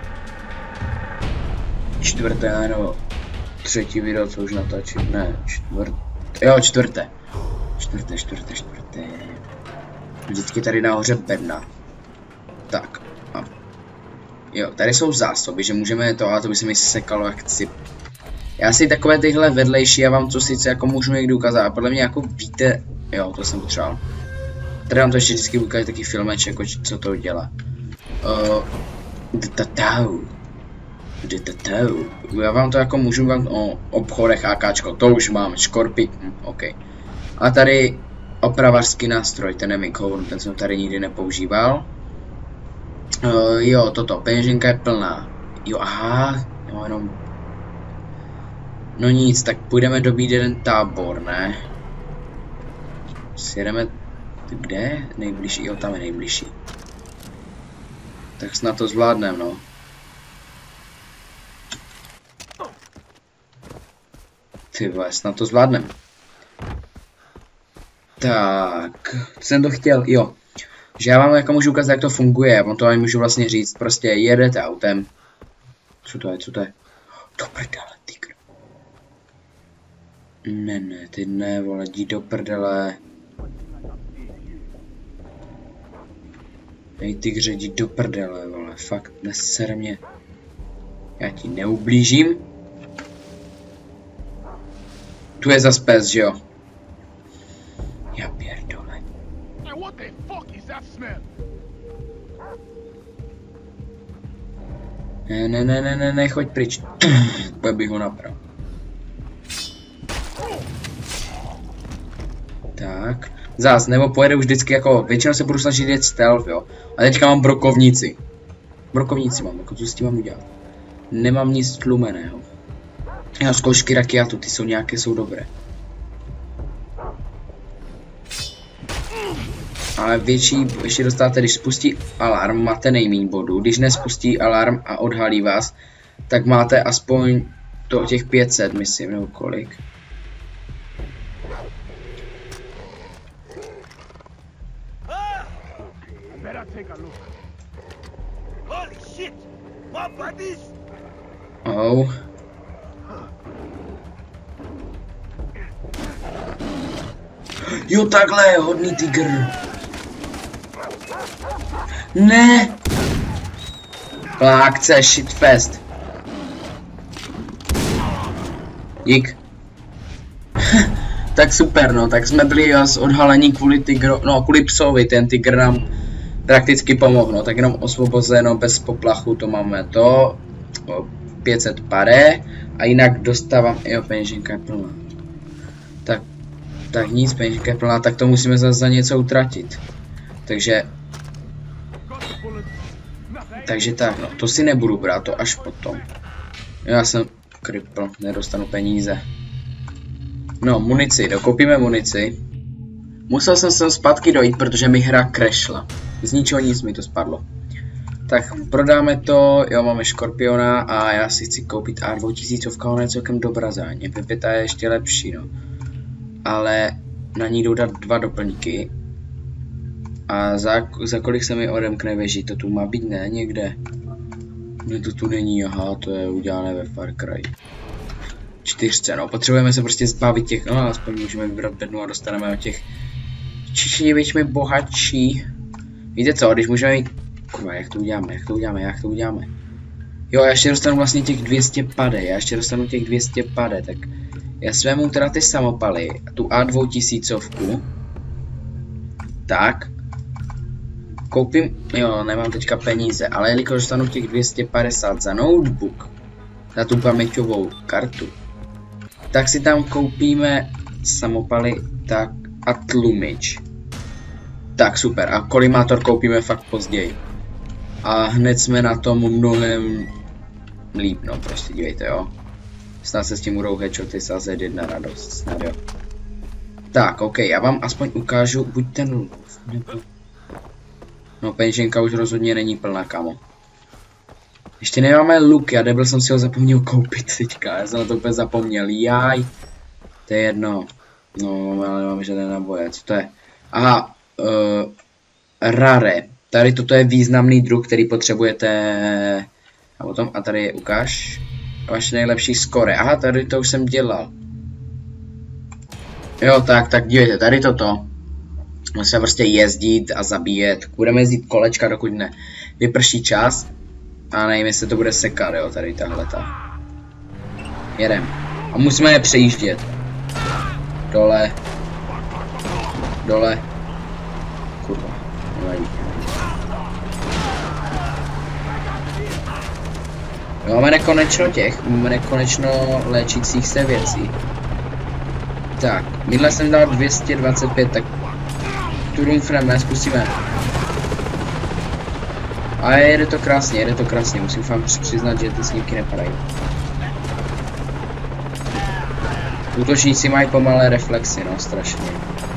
čtvrté, nebo třetí video, co už natáčím, ne, čtvrté. Vždycky tady nahoře bedna. Tak, a jo, tady jsou zásoby, že můžeme to, ale to by se mi sekalo jak cip. Já si takové tyhle vedlejší, já vám to sice jako můžu někdy ukázat, a podle mě jako víte, jo, to jsem potřeboval. Tady vám to ještě vždycky ukážu taky filmeček, jako co to dělá. Já vám to jako můžu vám o obchodech AKčko, to už mám, škorpit, OK. A tady opravářský nástroj, ten je Mikovon, ten jsem tady nikdy nepoužíval. Jo, toto, peněženka je plná. Jo, aha, jo, jenom... No nic, tak půjdeme dobít jeden tábor, ne? Sjedeme... Kde? Nejbližší, jo, tam je nejbližší. Tak snad to zvládneme, no. Ty vole, snad to zvládneme. Tak, jsem to chtěl, jo. Že já vám jako můžu ukázat, jak to funguje, vám to ani můžu vlastně říct, prostě jedete autem. Co to je, co to je? Do prdele, tygr. Ne, ty ne, vole, jdi do prdele. Hej, tygře, jdi do prdele, vole, fakt, neser mě. Já ti neublížím. Tu je zas pes, že jo? Já pierdole. Ne, choď pryč. Pojď bych ho napravil. Tak. Zás, nebo pojede už vždycky jako, většinou se budu snažit jet stealth, jo. A teďka mám brokovnici. Brokovnici mám, jako co s tím mám udělat. Nemám nic tlumeného. Já zkoušky rakiatu, ty jsou nějaké, jsou dobré. Ale větší ještě dostáte, když spustí alarm, máte nejméně bodů. Když nespustí alarm a odhalí vás, tak máte aspoň to těch 500, myslím, nebo kolik. Oh. Jo, takhle, hodný tygr. Ne. Akce, shitfest. Dík. Tak super, no, tak jsme byli odhalení kvůli tygru, no, kvůli psovi, ten tygr nám prakticky pomohl, no, tak jenom osvobozeno bez poplachu, to máme to. 500 pade a jinak dostávám, jo, peněženka je plná. Tak nic, peněženka je plná, tak to musíme zase za něco utratit. Takže tak, no, to si nebudu brát, to až potom. Já jsem kripl, nedostanu peníze. No, munici, dokoupíme munici. Musel jsem sem zpátky dojít, protože mi hra crashla. Z ničeho nic mi to spadlo. Tak prodáme to, jo, máme škorpiona a já si chci koupit A2000, ona je celkem dobrá záně. Pepita je ještě lepší, no. Ale na ní jdou dát 2 doplňky. A za kolik se mi odemkne věží, to tu má být, ne, někde. Ne, to tu není, aha, to je udělané ve Far Cry 4, no, potřebujeme se prostě zbavit těch, no, aspoň můžeme vybrat bednu a dostaneme od těch čičně většími bohatší. Víte co, když můžeme jít, kurva, jak to uděláme. Jo, já ještě dostanu vlastně těch 200 pade, tak já svému teda ty samopaly, tu A2000, tak, koupím, jo, nemám teďka peníze, ale jelikož dostanu těch 250 za notebook, za tu paměťovou kartu, tak si tam koupíme samopaly, tak a tlumič. Tak super, a kolimátor koupíme fakt později. A hned jsme na tom mnohem líp, no prostě dívejte, jo. Snad se s tím budou headshoty sázet jedna radost, snad jo. Tak, ok, já vám aspoň ukážu, buď ten lův, nebo... No, peněženka už rozhodně není plná, kámo. Ještě nemáme luk, já debil jsem si ho zapomněl koupit teďka, já jsem na to úplně zapomněl, jaj. To je jedno, no, ale nemám žádné naboje, co to je? Aha, rare, tady toto je významný druh, který potřebujete, a tady je ukáž, vaše nejlepší skore, aha, tady to už jsem dělal. Jo, tak dívejte, tady toto. Musíme prostě jezdit a zabíjet. Budeme jezdit kolečka, dokud ne vyprší čas. A nevím, jestli to bude sekat, jo, tady tahleta. Jedem. A musíme je přejíždět. Dole. Dole. Kurva, nevadí. Jo, máme nekonečno léčících se věcí. Tak, minule jsem dal 225, tak tu roomframe zkusíme. A jede to krásně, musím vám přiznat, že ty snímky nepadají. Útočníci mají pomalé reflexy, no, strašně.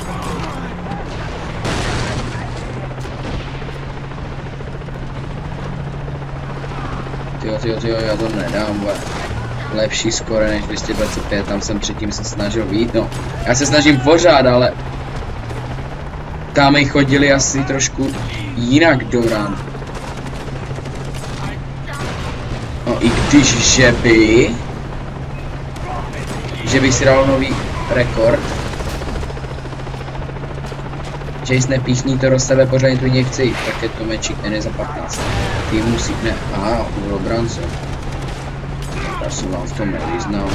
Tyjo, já to nedám, bude. Lepší skore než 225, tam jsem předtím se snažil vyjít, no. Já se snažím pořád, ale... Tam jich chodili asi trošku jinak do rán. No i když, že bych si dal nový rekord. Jace nepíchní to do sebe, pořádně tu nechci, tak je to mečík, ten je za 15. Ty musí, ne, aha, to bylo brance. Já jsem vám v tom nevyznal.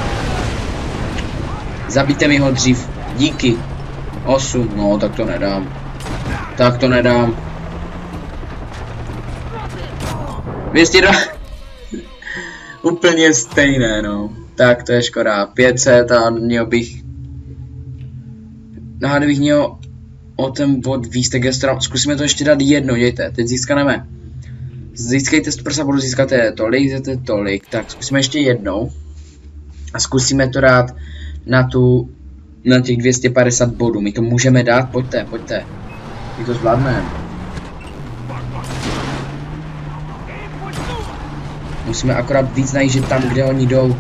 Zabijte mi ho dřív, díky. 8, no tak to nedám. Tak to nedám. 202. Úplně stejné, no. Tak to je škoda. 500 a měl bych... No, kdybych měl o ten bod víc, tak zkusíme to ještě dát jedno, dějte. Teď získaneme. Získejte 100%, budu získáte tolik. Tak zkusíme ještě jednou. A zkusíme to dát na těch 250 bodů. My to můžeme dát, pojďte. My to zvládneme. Musíme akorát víc najíždět tam, kde oni jdou.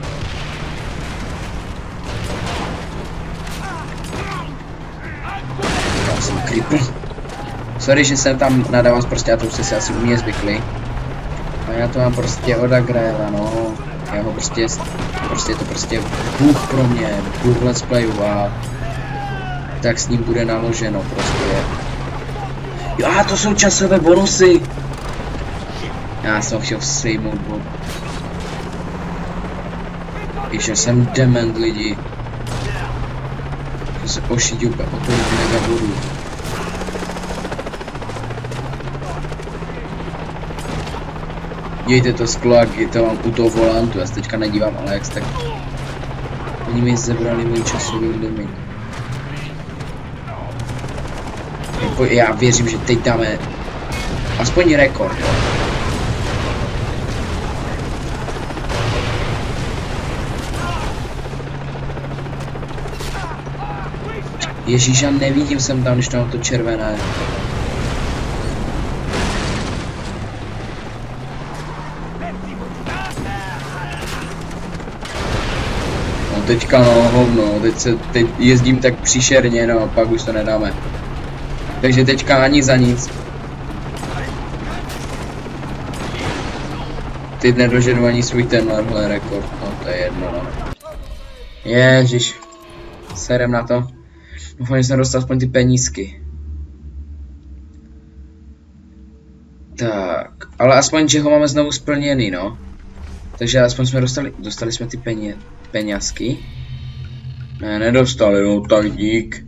Já jsem creepy. Sorry, že jsem tam nadával prostě, a to už jste si asi u mě zvykli. A já to mám prostě od Agraela, no. Já ho prostě to prostě bůh pro mě, bůh let's playu a tak s ním bude naloženo prostě. Jo, a to jsou časové bonusy. Já jsem chtěl sejmout bod. Ještě jsem dement lidi. Že se ošidil o tolik mega bodů. Dějte to sklo, jak to mám u toho volantu, já se teďka nedívám, ale jak tak... Oni mi zebrali můj časový limit. Já věřím, že teď dáme aspoň rekord, jo. Ježíš, já nevidím jsem tam, když tam to červené. No teďka no, hovno, teď jezdím tak příšerně, no, pak už to nedáme. Takže teďka ani za nic. Teď nedoženu ani svůj tenhle rekord, no to je jedno, no. Ježiš. Serem na to. Doufám, že jsem dostal aspoň ty penízky. Tak, ale aspoň, že ho máme znovu splněný, no. Takže aspoň jsme dostali jsme ty penězky. Ne, nedostali, no tak dík.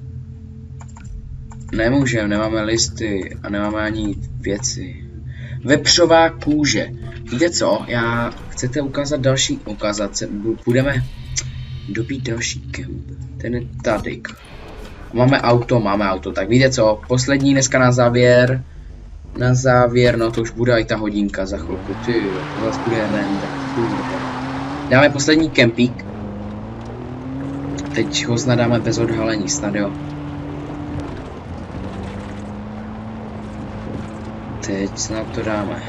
Nemůžeme, nemáme listy a nemáme ani věci. Vepřová kůže. Víte co, chcete budeme dobít další kemp. Ten je tady. Máme auto, tak víte co, poslední dneska na závěr, no to už bude i ta hodinka za chvilku, to zase bude render, dáme poslední kempík. Teď ho snadáme bez odhalení, snad jo. Teď snad to dáme.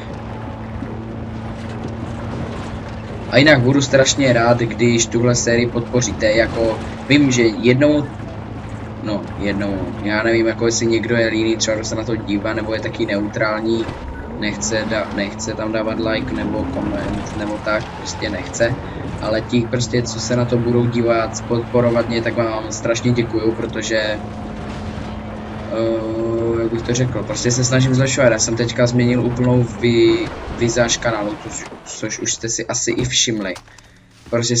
A jinak budu strašně rád, když tuhle sérii podpoříte, jako vím, že jednou, já nevím, jako jestli někdo je líný, třeba kdo se na to dívá, nebo je taky neutrální, nechce tam dávat like nebo koment, nebo tak, prostě nechce, ale ti prostě, co se na to budou dívat, podporovat mě, tak vám strašně děkuju, protože, jak bych to řekl, prostě se snažím zlepšovat, já jsem teďka změnil úplnou vizáž kanálu, což už jste si asi i všimli, prostě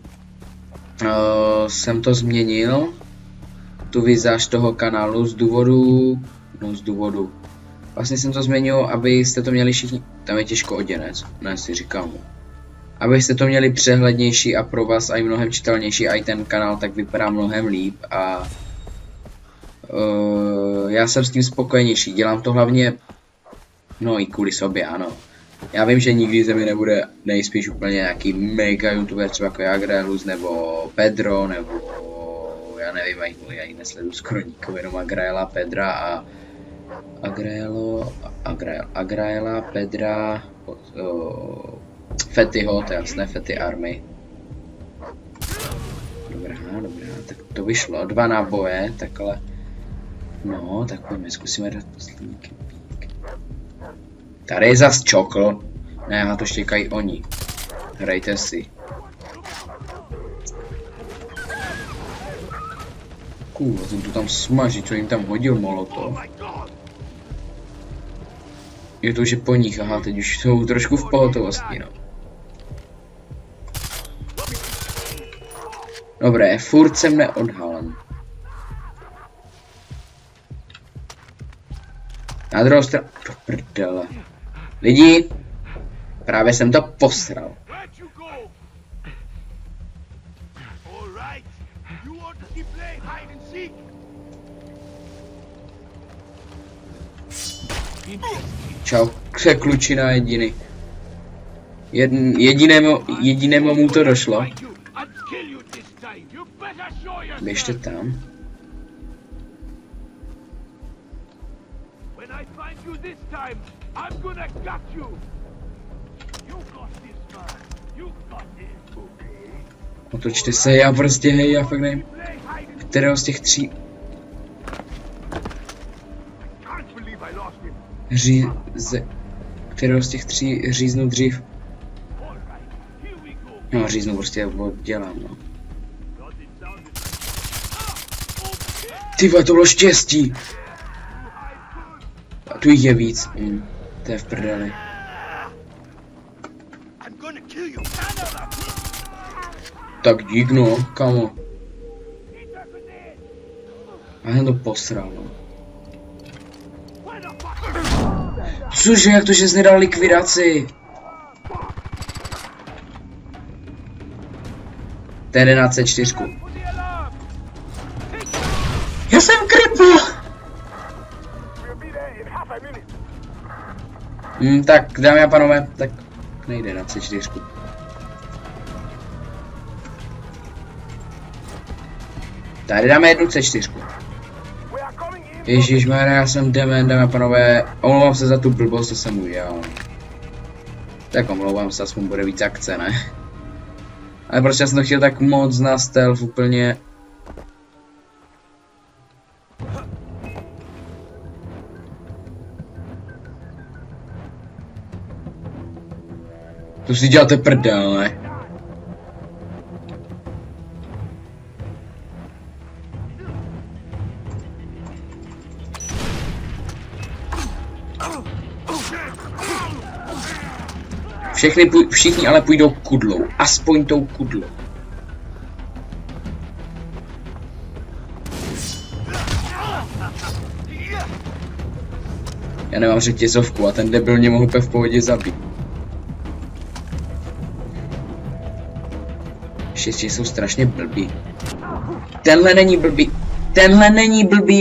jsem to změnil, tu vizáž toho kanálu z důvodu, vlastně jsem to změnil, abyste to měli všichni, tam je těžko oděnec, ne si říkám, abyste to měli přehlednější a pro vás i mnohem čitelnější, a i ten kanál tak vypadá mnohem líp a já jsem s tím spokojenější, dělám to hlavně, no i kvůli sobě, ano. Já vím, že nikdy ze mě nebude nejspíš úplně nějaký mega youtuber, třeba jako Agraelus nebo Pedro, nebo já nevím, já ji nesleduju skoro nikoho, jenom Agraela, Pedra a Agraela, Pedra, Fettyho, to je jasné, Fetty Army. Dobrá, tak to vyšlo, 2 náboje, takhle. No, tak pojďme, zkusíme dát poslední kempík. Tady je zas čokl. Ne, a to štěkají oni. Hrajte si. Kurva, ten to tam smaží, co jim tam hodil molotov. Je to, že po nich, aha, teď už jsou trošku v pohotovosti, no. Dobré, furt jsem neodhalen. Na druhou stranu, do prdele. Lidi, právě jsem to posral. Čau, klučina jediný. Jedinému mu to došlo. Běžte tam. Otočte se, já prostě, hej, já fakt nevím, kterého z těch tří kterého z těch tří říznu dřív. No, říznu prostě dělám, no. Ty vole, to bylo štěstí. A tu jich je víc. To je v prdeli. Tak dík, no, kamo. A jsem to posral, no. Cože, jak to, že jsi nedal likvidaci? To je 11C4. Já jsem kripl! Tak, dámy a pánové, tak nejde na C4. Tady dáme jednu C4. Ježišmarja, já jsem dement, dámy a pánové, omlouvám se za tu blbost, co jsem udělal. Tak omlouvám se, aspoň bude víc akce, ne? Ale prostě jsem to chtěl tak moc na stealth úplně. To si děláte prdel, ne? Všichni ale půjdou kudlou. Aspoň tou kudlou. Já nemám řetězovku a ten debil mě mohl v pohodě zabít. Všichni jsou strašně blbí. Tenhle není blbý. Tenhle není blbý,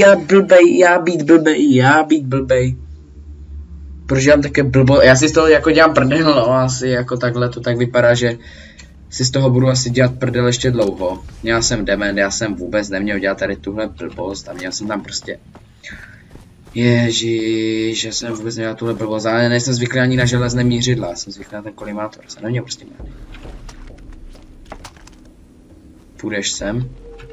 já být blbej. Protože mám také blbo, já si z toho jako dělám prdel, no, asi jako takhle to tak vypadá, že si z toho budu asi dělat prdel ještě dlouho. Já jsem dement, já jsem vůbec neměl dělat tady tuhle blbost a měl jsem tam prostě... Ježíš, já jsem vůbec nedělal tuhle blbost, ale nejsem zvyklý ani na železné mířidla, jsem zvyklý na ten kolimátor, jsem neměl prostě měl. Půjdeš sem?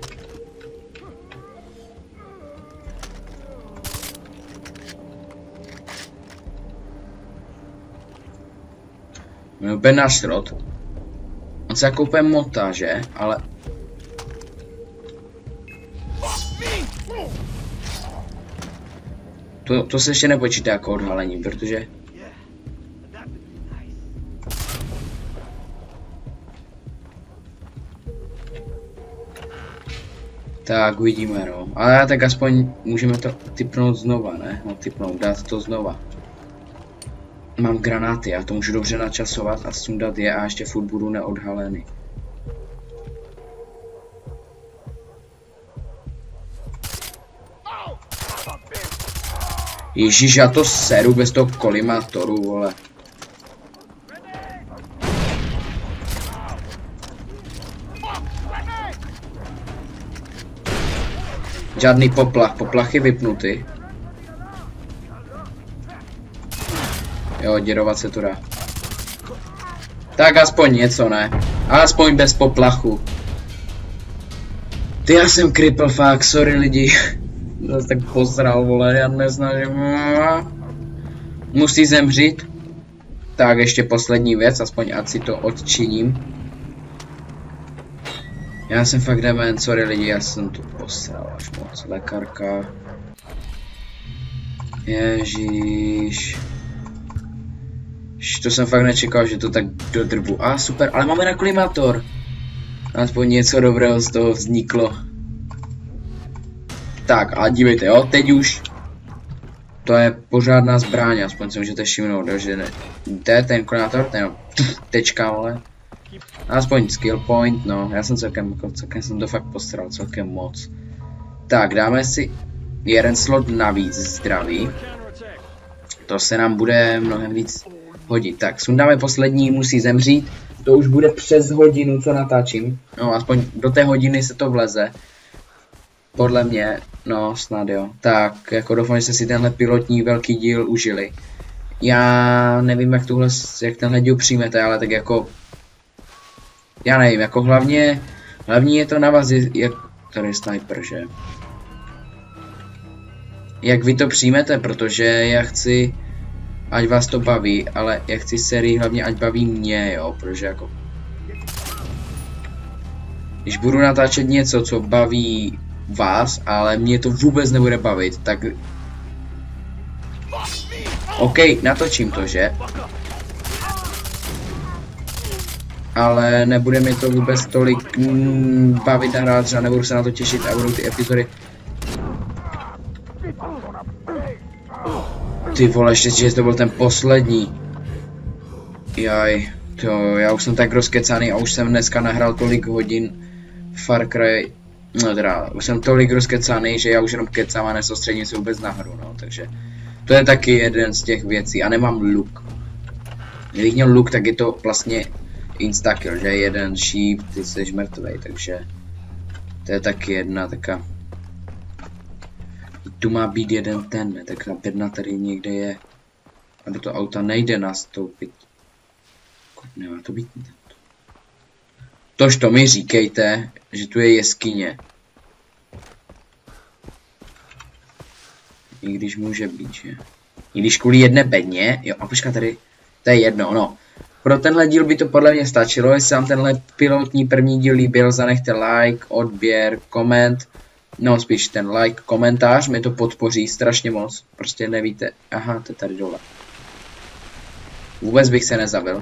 Úplně na šrot. On se jako úplně motá, že? Ale... To se ještě nepočítá jako odhalení, protože... Tak, uvidíme, no. Ale tak aspoň můžeme to tipnout znova, ne? No, tipnout, dát to znova. Mám granáty, já to můžu dobře načasovat a sundat je a ještě furt budu neodhalený. Ježíš, já to seru bez toho kolimátoru, vole. Žádný poplach, poplach je vypnutý. Jo, děrovat se to dá. Tak aspoň něco, ne? Aspoň bez poplachu. Ty, já jsem kripl, fakt, sorry lidi. Zase tak posral, vole, já neznám, že... Musí zemřít. Tak, ještě poslední věc, aspoň ať si to odčiním. Já jsem fakt dement, sorry lidi, já jsem to posral až moc. Lékarka. Ježíš. To jsem fakt nečekal, že to tak dodrbu. A super, ale máme na kolimátor. Aspoň něco dobrého z toho vzniklo. Tak, a dívejte, jo, teď už. To je pořádná zbraň, aspoň si můžete všimnout, že ne. To ten kolimátor, ten tečka, ale. Aspoň skill point, no, já jsem celkem jsem to fakt postral, celkem moc. Tak, dáme si jeden slot navíc zdraví. To se nám bude mnohem víc hodit. Tak, sundáme poslední, musí zemřít. To už bude přes hodinu, co natáčím. No, aspoň do té hodiny se to vleze. Podle mě, no, snad jo. Tak, jako doufám, že jste si tenhle pilotní velký díl užili. Já nevím, jak tenhle díl přijmete, ale tak jako... Já nevím, jako hlavně je to na vás, jak... Tady je sniper, že? Jak vy to přijmete, protože já chci... Ať vás to baví, ale já chci sérii hlavně ať baví mě, jo, protože jako... Když budu natáčet něco, co baví vás, ale mě to vůbec nebude bavit, tak... OK, natočím to, že? Ale nebude mi to vůbec tolik bavit a hrát, třeba nebudu se na to těšit a budou ty epizody... Ty vole, ještě, že to byl ten poslední. Jaj, to já už jsem tak rozkecaný a už jsem dneska nahrál tolik hodin Far Cry. No teda, už jsem tolik rozkecaný, že já už jenom kecám a nesoustředím se vůbec na hru, no, takže to je taky jeden z těch věcí a nemám luk. Kdybych měl luk, tak je to vlastně instakill, že jeden šíp, ty jsi mrtvej, takže to je taky jedna taká. Tu má být jeden ten, ne? Tak ta bedna tady někde je. A do toho auta nejde nastoupit. Nemá to být. Tož to mi říkejte, že tu je jeskyně. I když může být, že? I když kvůli jedné bedně, jo, a počkat tady, to je jedno, no. Pro tenhle díl by to podle mě stačilo, jestli vám tenhle pilotní první díl líbil, zanechte like, odběr, koment. No, spíš ten like, komentář, mi to podpoří strašně moc. Prostě nevíte. Aha, to je tady dole. Vůbec bych se nezabil.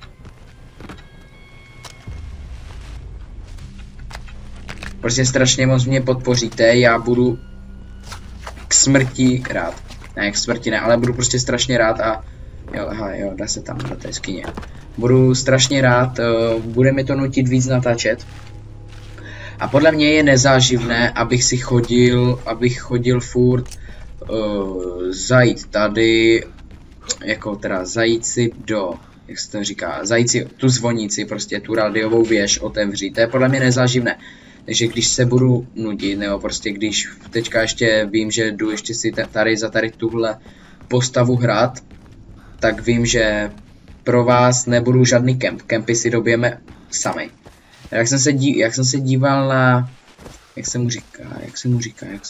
Prostě strašně moc mě podpoříte, já budu k smrti rád. Ne, k smrti ne, ale budu prostě strašně rád a... Jo, aha, jo, dá se tam do té skině. Budu strašně rád, bude mi to nutit víc natáčet. A podle mě je nezáživné, abych chodil furt zajít tady, jako teda zajít si do, jak se to říká, zajít si tu zvonici, prostě tu rádiovou věž otevřít, to je podle mě nezáživné. Takže když se budu nudit, nebo prostě když teďka ještě vím, že jdu ještě si tady za tady tuhle postavu hrát, tak vím, že pro vás nebudu žádný kemp, kempy si dobijeme sami. Jak jsem se díval na... Jak se mu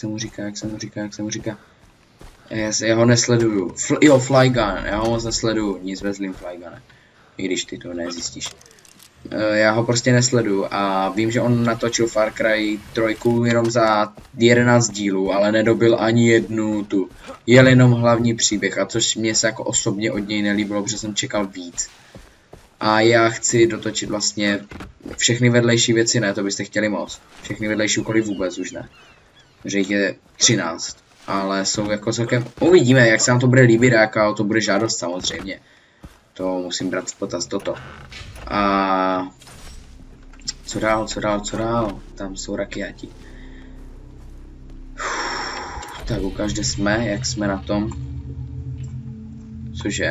říká. Já ho nesleduju. Jo, Flygun, já ho moc nesleduju, nic ve zlým Flygune. I když ty to nezjistíš. Já ho prostě nesleduju a vím, že on natočil Far Cry 3 jenom za 11 dílů, ale nedobil ani jednu tu. Jel jenom hlavní příběh, a což mě se jako osobně od něj nelíbilo, protože jsem čekal víc. A já chci dotočit vlastně všechny vedlejší věci, ne, to byste chtěli moc. Všechny vedlejší úkoly vůbec už ne. Že jich je 13. Ale jsou jako celkem... Uvidíme, jak se nám to bude líbit, jaká to bude žádost samozřejmě. To musím brát v potaz toto. A... Co dál? Tam jsou rakiati. Tak ukáž, kde jsme, jak jsme na tom. Cože,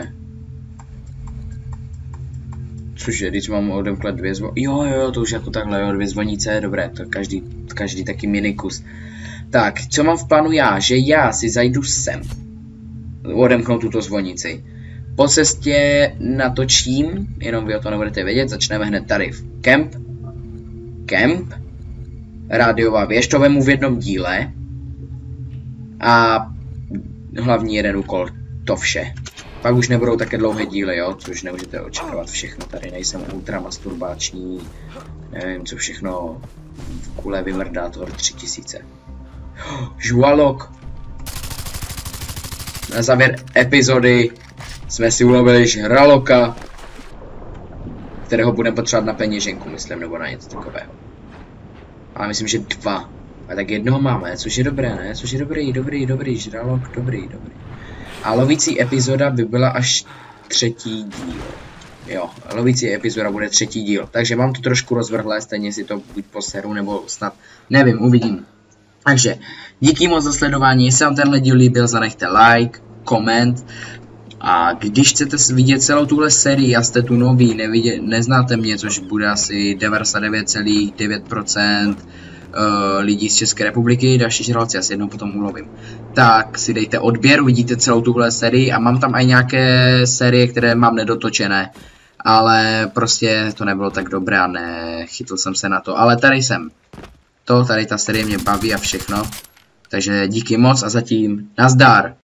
když mám odemklet 2 zvonice. Jo, to už jako takhle, jo, 2 zvonice, dobré, to každý taky minikus. Tak, co mám v plánu já, že já si zajdu sem. Odemknout tuto zvonici. Po cestě natočím, jenom vy o to nebudete vědět, začneme hned tady. Kemp. Rádiová věž, to vemu v jednom díle. A hlavní jeden úkol, to vše. Pak už nebudou také dlouhé díly, jo, což nemůžete očekávat všechno, tady nejsem ultramasturbační, nevím co všechno, v kule vymrdátor 3000. Žualok! Na závěr epizody jsme si ulovili žraloka, kterého budeme potřebovat na peněženku, myslím, nebo na něco takového. Ale myslím, že 2. A tak jednoho máme, což je dobré, ne? Což je dobrý, žralok, dobrý. A lovící epizoda by byla až 3. díl. Jo, lovící epizoda bude 3. díl. Takže mám to trošku rozvrhlé, stejně si to buď poseru, nebo snad, nevím, uvidím. Takže díky moc za sledování, jestli vám tenhle díl líbil, zanechte like, koment. A když chcete vidět celou tuhle sérii a jste tu noví, neznáte mě, což bude asi 99,9% lidí z České republiky, další žraloci, asi jednou potom ulovím, tak si dejte odběr, uvidíte celou tuhle sérii a mám tam i nějaké série, které mám nedotočené, ale prostě to nebylo tak dobré a nechytl jsem se na to, ale tady jsem. Tady ta série mě baví a všechno, takže díky moc a zatím nazdar.